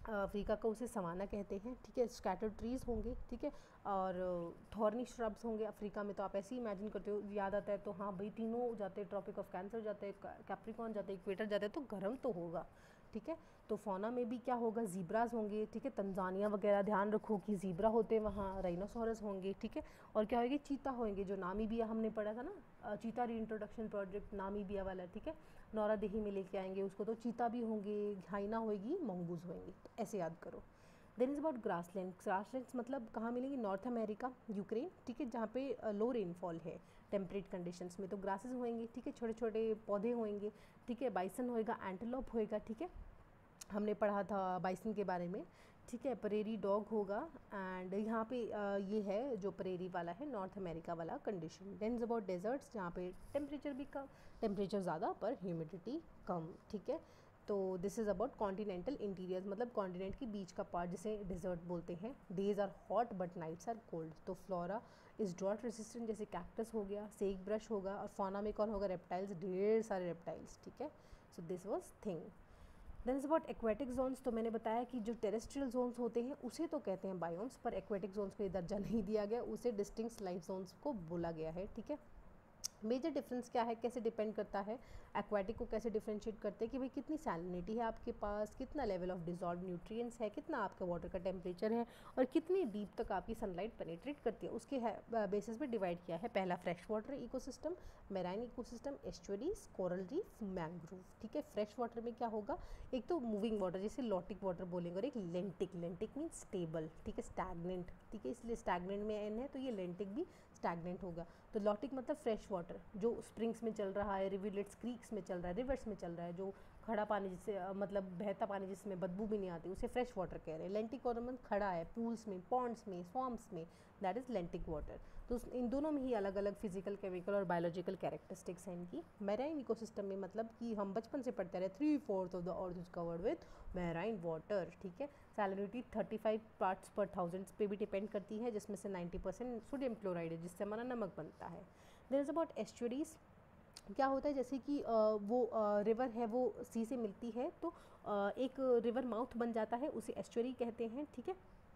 अफ्रीका को उसे सवाना कहते हैं, ठीक है। स्कैटर्ड ट्रीज़ होंगे, ठीक है, और थॉर्नी श्रब्स होंगे अफ्रीका में। तो आप ऐसे ही इमेजिन करते हो, याद आता है तो हाँ भाई तीनों जाते हैं, ट्रॉपिक ऑफ कैंसर जाते हैं, कैप्रिकॉर्न जाते हैं, इक्वेटर जाते हैं, तो गर्म तो होगा, ठीक है। तो फौना में भी क्या होगा, ज़ीब्रास होंगे, ठीक है, तंजानिया वगैरह, ध्यान रखो कि ज़ीब्रा होते हैं वहाँ, राइनोसोरस होंगे, ठीक है। और क्या होगी, चीता होंगे, जो नामीबिया हमने पढ़ा था ना, चीता रीइंट्रोडक्शन प्रोजेक्ट नामीबिया वाला, ठीक है, नौरा देही में लेके आएंगे उसको, तो चीता भी होंगे, हाइना होगी, मंगूज होंगे, तो ऐसे याद करो। Then is about grassland. Grasslands मतलब कहाँ मिलेंगे, नॉर्थ अमेरिका, यूक्रेन, ठीक है, जहाँ पे लो रेनफॉल है टेम्परेट कंडीशंस में, तो ग्रासेस होंगे, ठीक है, छोटे छोटे पौधे होंगे, ठीक है, बाइसन होएगा, एंटेलोप होएगा, ठीक है, हमने पढ़ा था बाइसन के बारे में, ठीक है, प्रेरी डॉग होगा। एंड यहाँ पे ये है जो प्रेरी वाला है, नॉर्थ अमेरिका वाला कंडीशन। देन इज अबाउट डेजर्ट्स, जहाँ पे टेम्परेचर भी कम, टेम्परेचर ज़्यादा पर ह्यूमिडिटी कम, ठीक है। तो this is about continental interiors, मतलब कॉन्टिनेंट के बीच का पार्ट जिसे डिजर्ट बोलते हैं। Days are hot but nights are cold. तो फ्लोरा इज़ ड्रॉट रेसिस्टेंट, जैसे कैक्टस हो गया, सेक ब्रश होगा, और फौना में कौन होगा, रेप्टाइल्स, ढेर सारे रेप्टाइल्स, ठीक है। So this was thing. Then is about aquatic zones. तो मैंने बताया कि जो टेरेस्ट्रियल जोन्स होते हैं उसे तो कहते हैं बायोम्स, पर एक्वेटिक जोन्स को ये दर्जा नहीं दिया गया, उसे डिस्टिंक्ट लाइफ जोन्स को बोला गया है, ठीक है। मेजर डिफरेंस क्या है, कैसे डिपेंड करता है, एक्वाटिक को कैसे डिफ्रेंशिएट करते हैं कि भाई कितनी सैलिनिटी है आपके पास, कितना लेवल ऑफ डिजॉल्व न्यूट्रिएंट्स है, कितना आपका वाटर का टेम्परेचर है, और कितनी डीप तक आपकी सनलाइट पेनिट्रेट करती है, उसके बेसिस पे डिवाइड किया है। पहला fresh water ecosystem, marine ecosystem, estuaries, coral reef, mangrove, ठीक है। फ्रेश वाटर में क्या होगा, एक तो मूविंग वाटर जैसे लॉटिक वाटर बोलेंगे, और एक लेंटिक, लेंटिक मीन स्टेबल, ठीक है, स्टैगनेंट, ठीक है, इसलिए स्टैगनेंट में एन है तो ये लेंटिक भी स्टैगनेंट होगा। तो लॉटिक मतलब फ्रेश वाटर जो स्प्रिंग्स में चल रहा है, रिविलेट्स, क्रीक्स में चल रहा है, रिवर्स में चल रहा है, जो खड़ा पानी जिससे मतलब बहता पानी जिसमें बदबू भी नहीं आती, उसे फ्रेश वाटर कह रहे हैं। लेंटिक वाटर मतलब खड़ा है, पूल्स में, पॉन्ड्स में, स्वम्प्स में, दैट इज़ लेंटिक वाटर। तो इन दोनों में ही अलग अलग फिजिकल, केमिकल और बायोलॉजिकल कैरेक्टरिस्टिक्स हैं इनकी। मैराइन इकोसिस्टम में मतलब कि हम बचपन से पढ़ते रहे 3/4 of the earth is covered with marine water, ठीक है। सैलिनिटी 35 पार्ट्स पर थाउजेंड पे भी डिपेंड करती है, जिसमें से 90% सोडियम क्लोराइड है, जिससे हमारा नमक बनता है। There is about estuaries. क्या होता है, जैसे कि वो रिवर है वो सी से मिलती है, तो एक रिवर माउथ बन जाता है, उसे एस्चुअरी कहते हैं, ठीक है।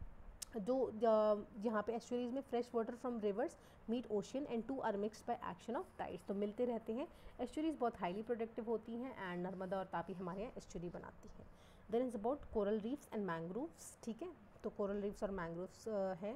जो यहाँ पे एस्चुअरीज में fresh water from rivers meet ocean and two are mixed by action of tides, तो मिलते रहते हैं। एस्चुअरीज बहुत हाईली प्रोडक्टिव होती हैं, एंड नर्मदा और तापी हमारे यहाँ एस्चुअरी बनाती हैं। Then is about coral reefs and mangroves, ठीक है। तो कोरल रीफ्स और मैंग्रोव्स हैं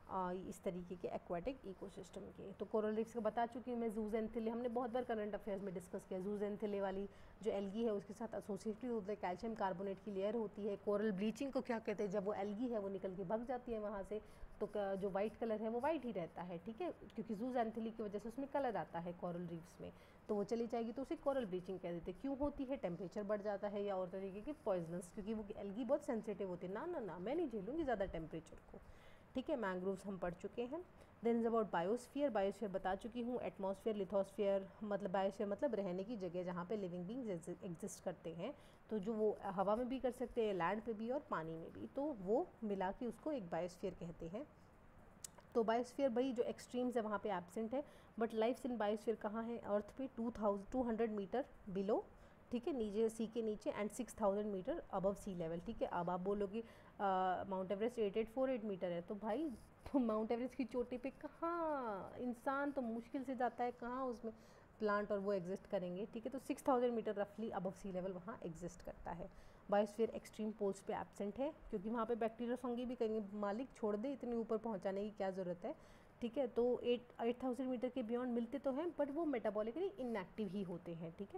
इस तरीके के एक्वाटिक इकोसिस्टम के। तो कोरल रीफ्स को बता चुकी हूँ मैं, जूजेंथिले हमने बहुत बार करंट अफेयर्स में डिस्कस किया। जूजेंथिले वाली जो एल्गी है उसके साथ एसोसिएटेड होता है, कैल्शियम कार्बोनेट की लेयर होती है। कोरल ब्लीचिंग को क्या कहते हैं, जब वो एल्गी है वो निकल के भाग जाती है वहाँ से, तो जो वाइट कलर है वो वाइट ही रहता है, ठीक है, क्योंकि जूजेंथिले की वजह से उसमें कलर आता है कोरल रीफ्स में, तो वो चली जाएगी, तो उसे कोरल ब्लीचिंग कह देते हैं। क्यों होती है, टेम्परेचर बढ़ जाता है, या और तरीके की पॉइजनस, क्योंकि वो एल्गी बहुत सेंसिटिव होती है, ना ना ना मैं नहीं झेलूँगी ज़्यादा टेम्परेचर को, ठीक है। मैंग्रोव्स हम पढ़ चुके हैं। Then is about biosphere. Biosphere बता चुकी हूँ। एटमॉस्फेयर, लिथोस्फीयर, मतलब बायोस्फीयर मतलब रहने की जगह जहाँ पे लिविंग बींग्स एग्जिस्ट करते हैं, तो जो वो हवा में भी कर सकते हैं, लैंड पे भी और पानी में भी, तो वो मिला के उसको एक बायोस्फीयर कहते हैं। तो बायोस्फीयर भाई जो एक्सट्रीम्स है वहाँ पे एब्सेंट है, बट लाइफ्स इन बायोस्फीयर कहाँ है, अर्थ पे 200 मीटर बिलो, ठीक है, नीचे सी के नीचे, and 6000 metre above sea level, ठीक है। अब आप बोलोगे माउंट एवरेस्ट 8848 मीटर है, तो भाई तो माउंट एवरेस्ट की चोटी पे कहाँ इंसान तो मुश्किल से जाता है, कहाँ उसमें प्लांट और वो एग्जिस्ट करेंगे, ठीक है। तो 6000 मीटर रफली अबव सी लेवल वहाँ एग्जिस्ट करता है। बायोस्फीयर एक्सट्रीम पोल्स पे एब्सेंट है, क्योंकि वहाँ पे बैक्टीरिया फंगी भी कहेंगे मालिक छोड़ दे, इतने ऊपर पहुँचाने की क्या ज़रूरत है, ठीक है। तो 8000 मीटर के बियॉन्ड मिलते तो हैं, बट वो मेटाबॉलिकली इनएक्टिव ही होते हैं, ठीक है।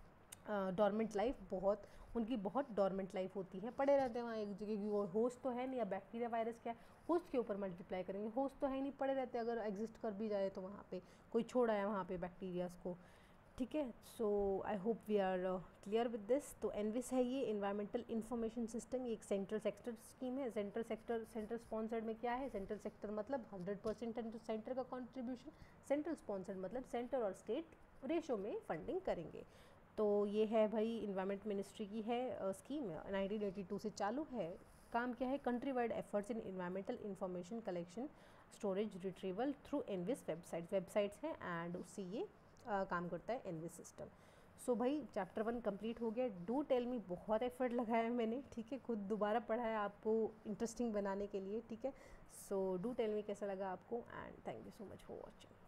डॉर्मेंट लाइफ बहुत, उनकी बहुत डॉर्मेंट लाइफ होती है, पड़े रहते हैं वहाँ एक जगह, वो होस्ट तो है नहीं, या बैक्टीरिया वायरस क्या है, होस्ट के ऊपर मल्टीप्लाई करेंगे, होस्ट तो है नहीं, पड़े रहते हैं, अगर एग्जिस्ट कर भी जाए तो वहाँ पे कोई छोड़ा है वहाँ पे बैक्टीरियाज को, ठीक है। So I hope we are clear with this. तो एनविस है ये इन्वायरमेंटल इंफॉर्मेशन सिस्टम, ये एक सेंट्रल सेक्टर स्कीम है। सेंट्रल स्पॉन्सर्ड में क्या है, सेंट्रल सेक्टर मतलब 100% सेंटर का कॉन्ट्रीब्यूशन, सेंट्रल स्पॉन्सर्ड मतलब सेंटर और स्टेट रेशो में फंडिंग करेंगे। तो ये है भाई इन्वायरमेंट मिनिस्ट्री की है स्कीम, 1982 से चालू है। काम क्या है, country wide efforts in environmental information collection, storage, retrieval through ENVIS websites हैं, एंड उससे ये काम करता है एनविस सिस्टम। सो भाई चैप्टर 1 कंप्लीट हो गया। डू टेल मी, बहुत एफर्ट लगाया है मैंने, ठीक है, खुद दोबारा पढ़ा है आपको इंटरेस्टिंग बनाने के लिए, ठीक है। सो डू टेल मी कैसा लगा आपको, and thank you so much for watching.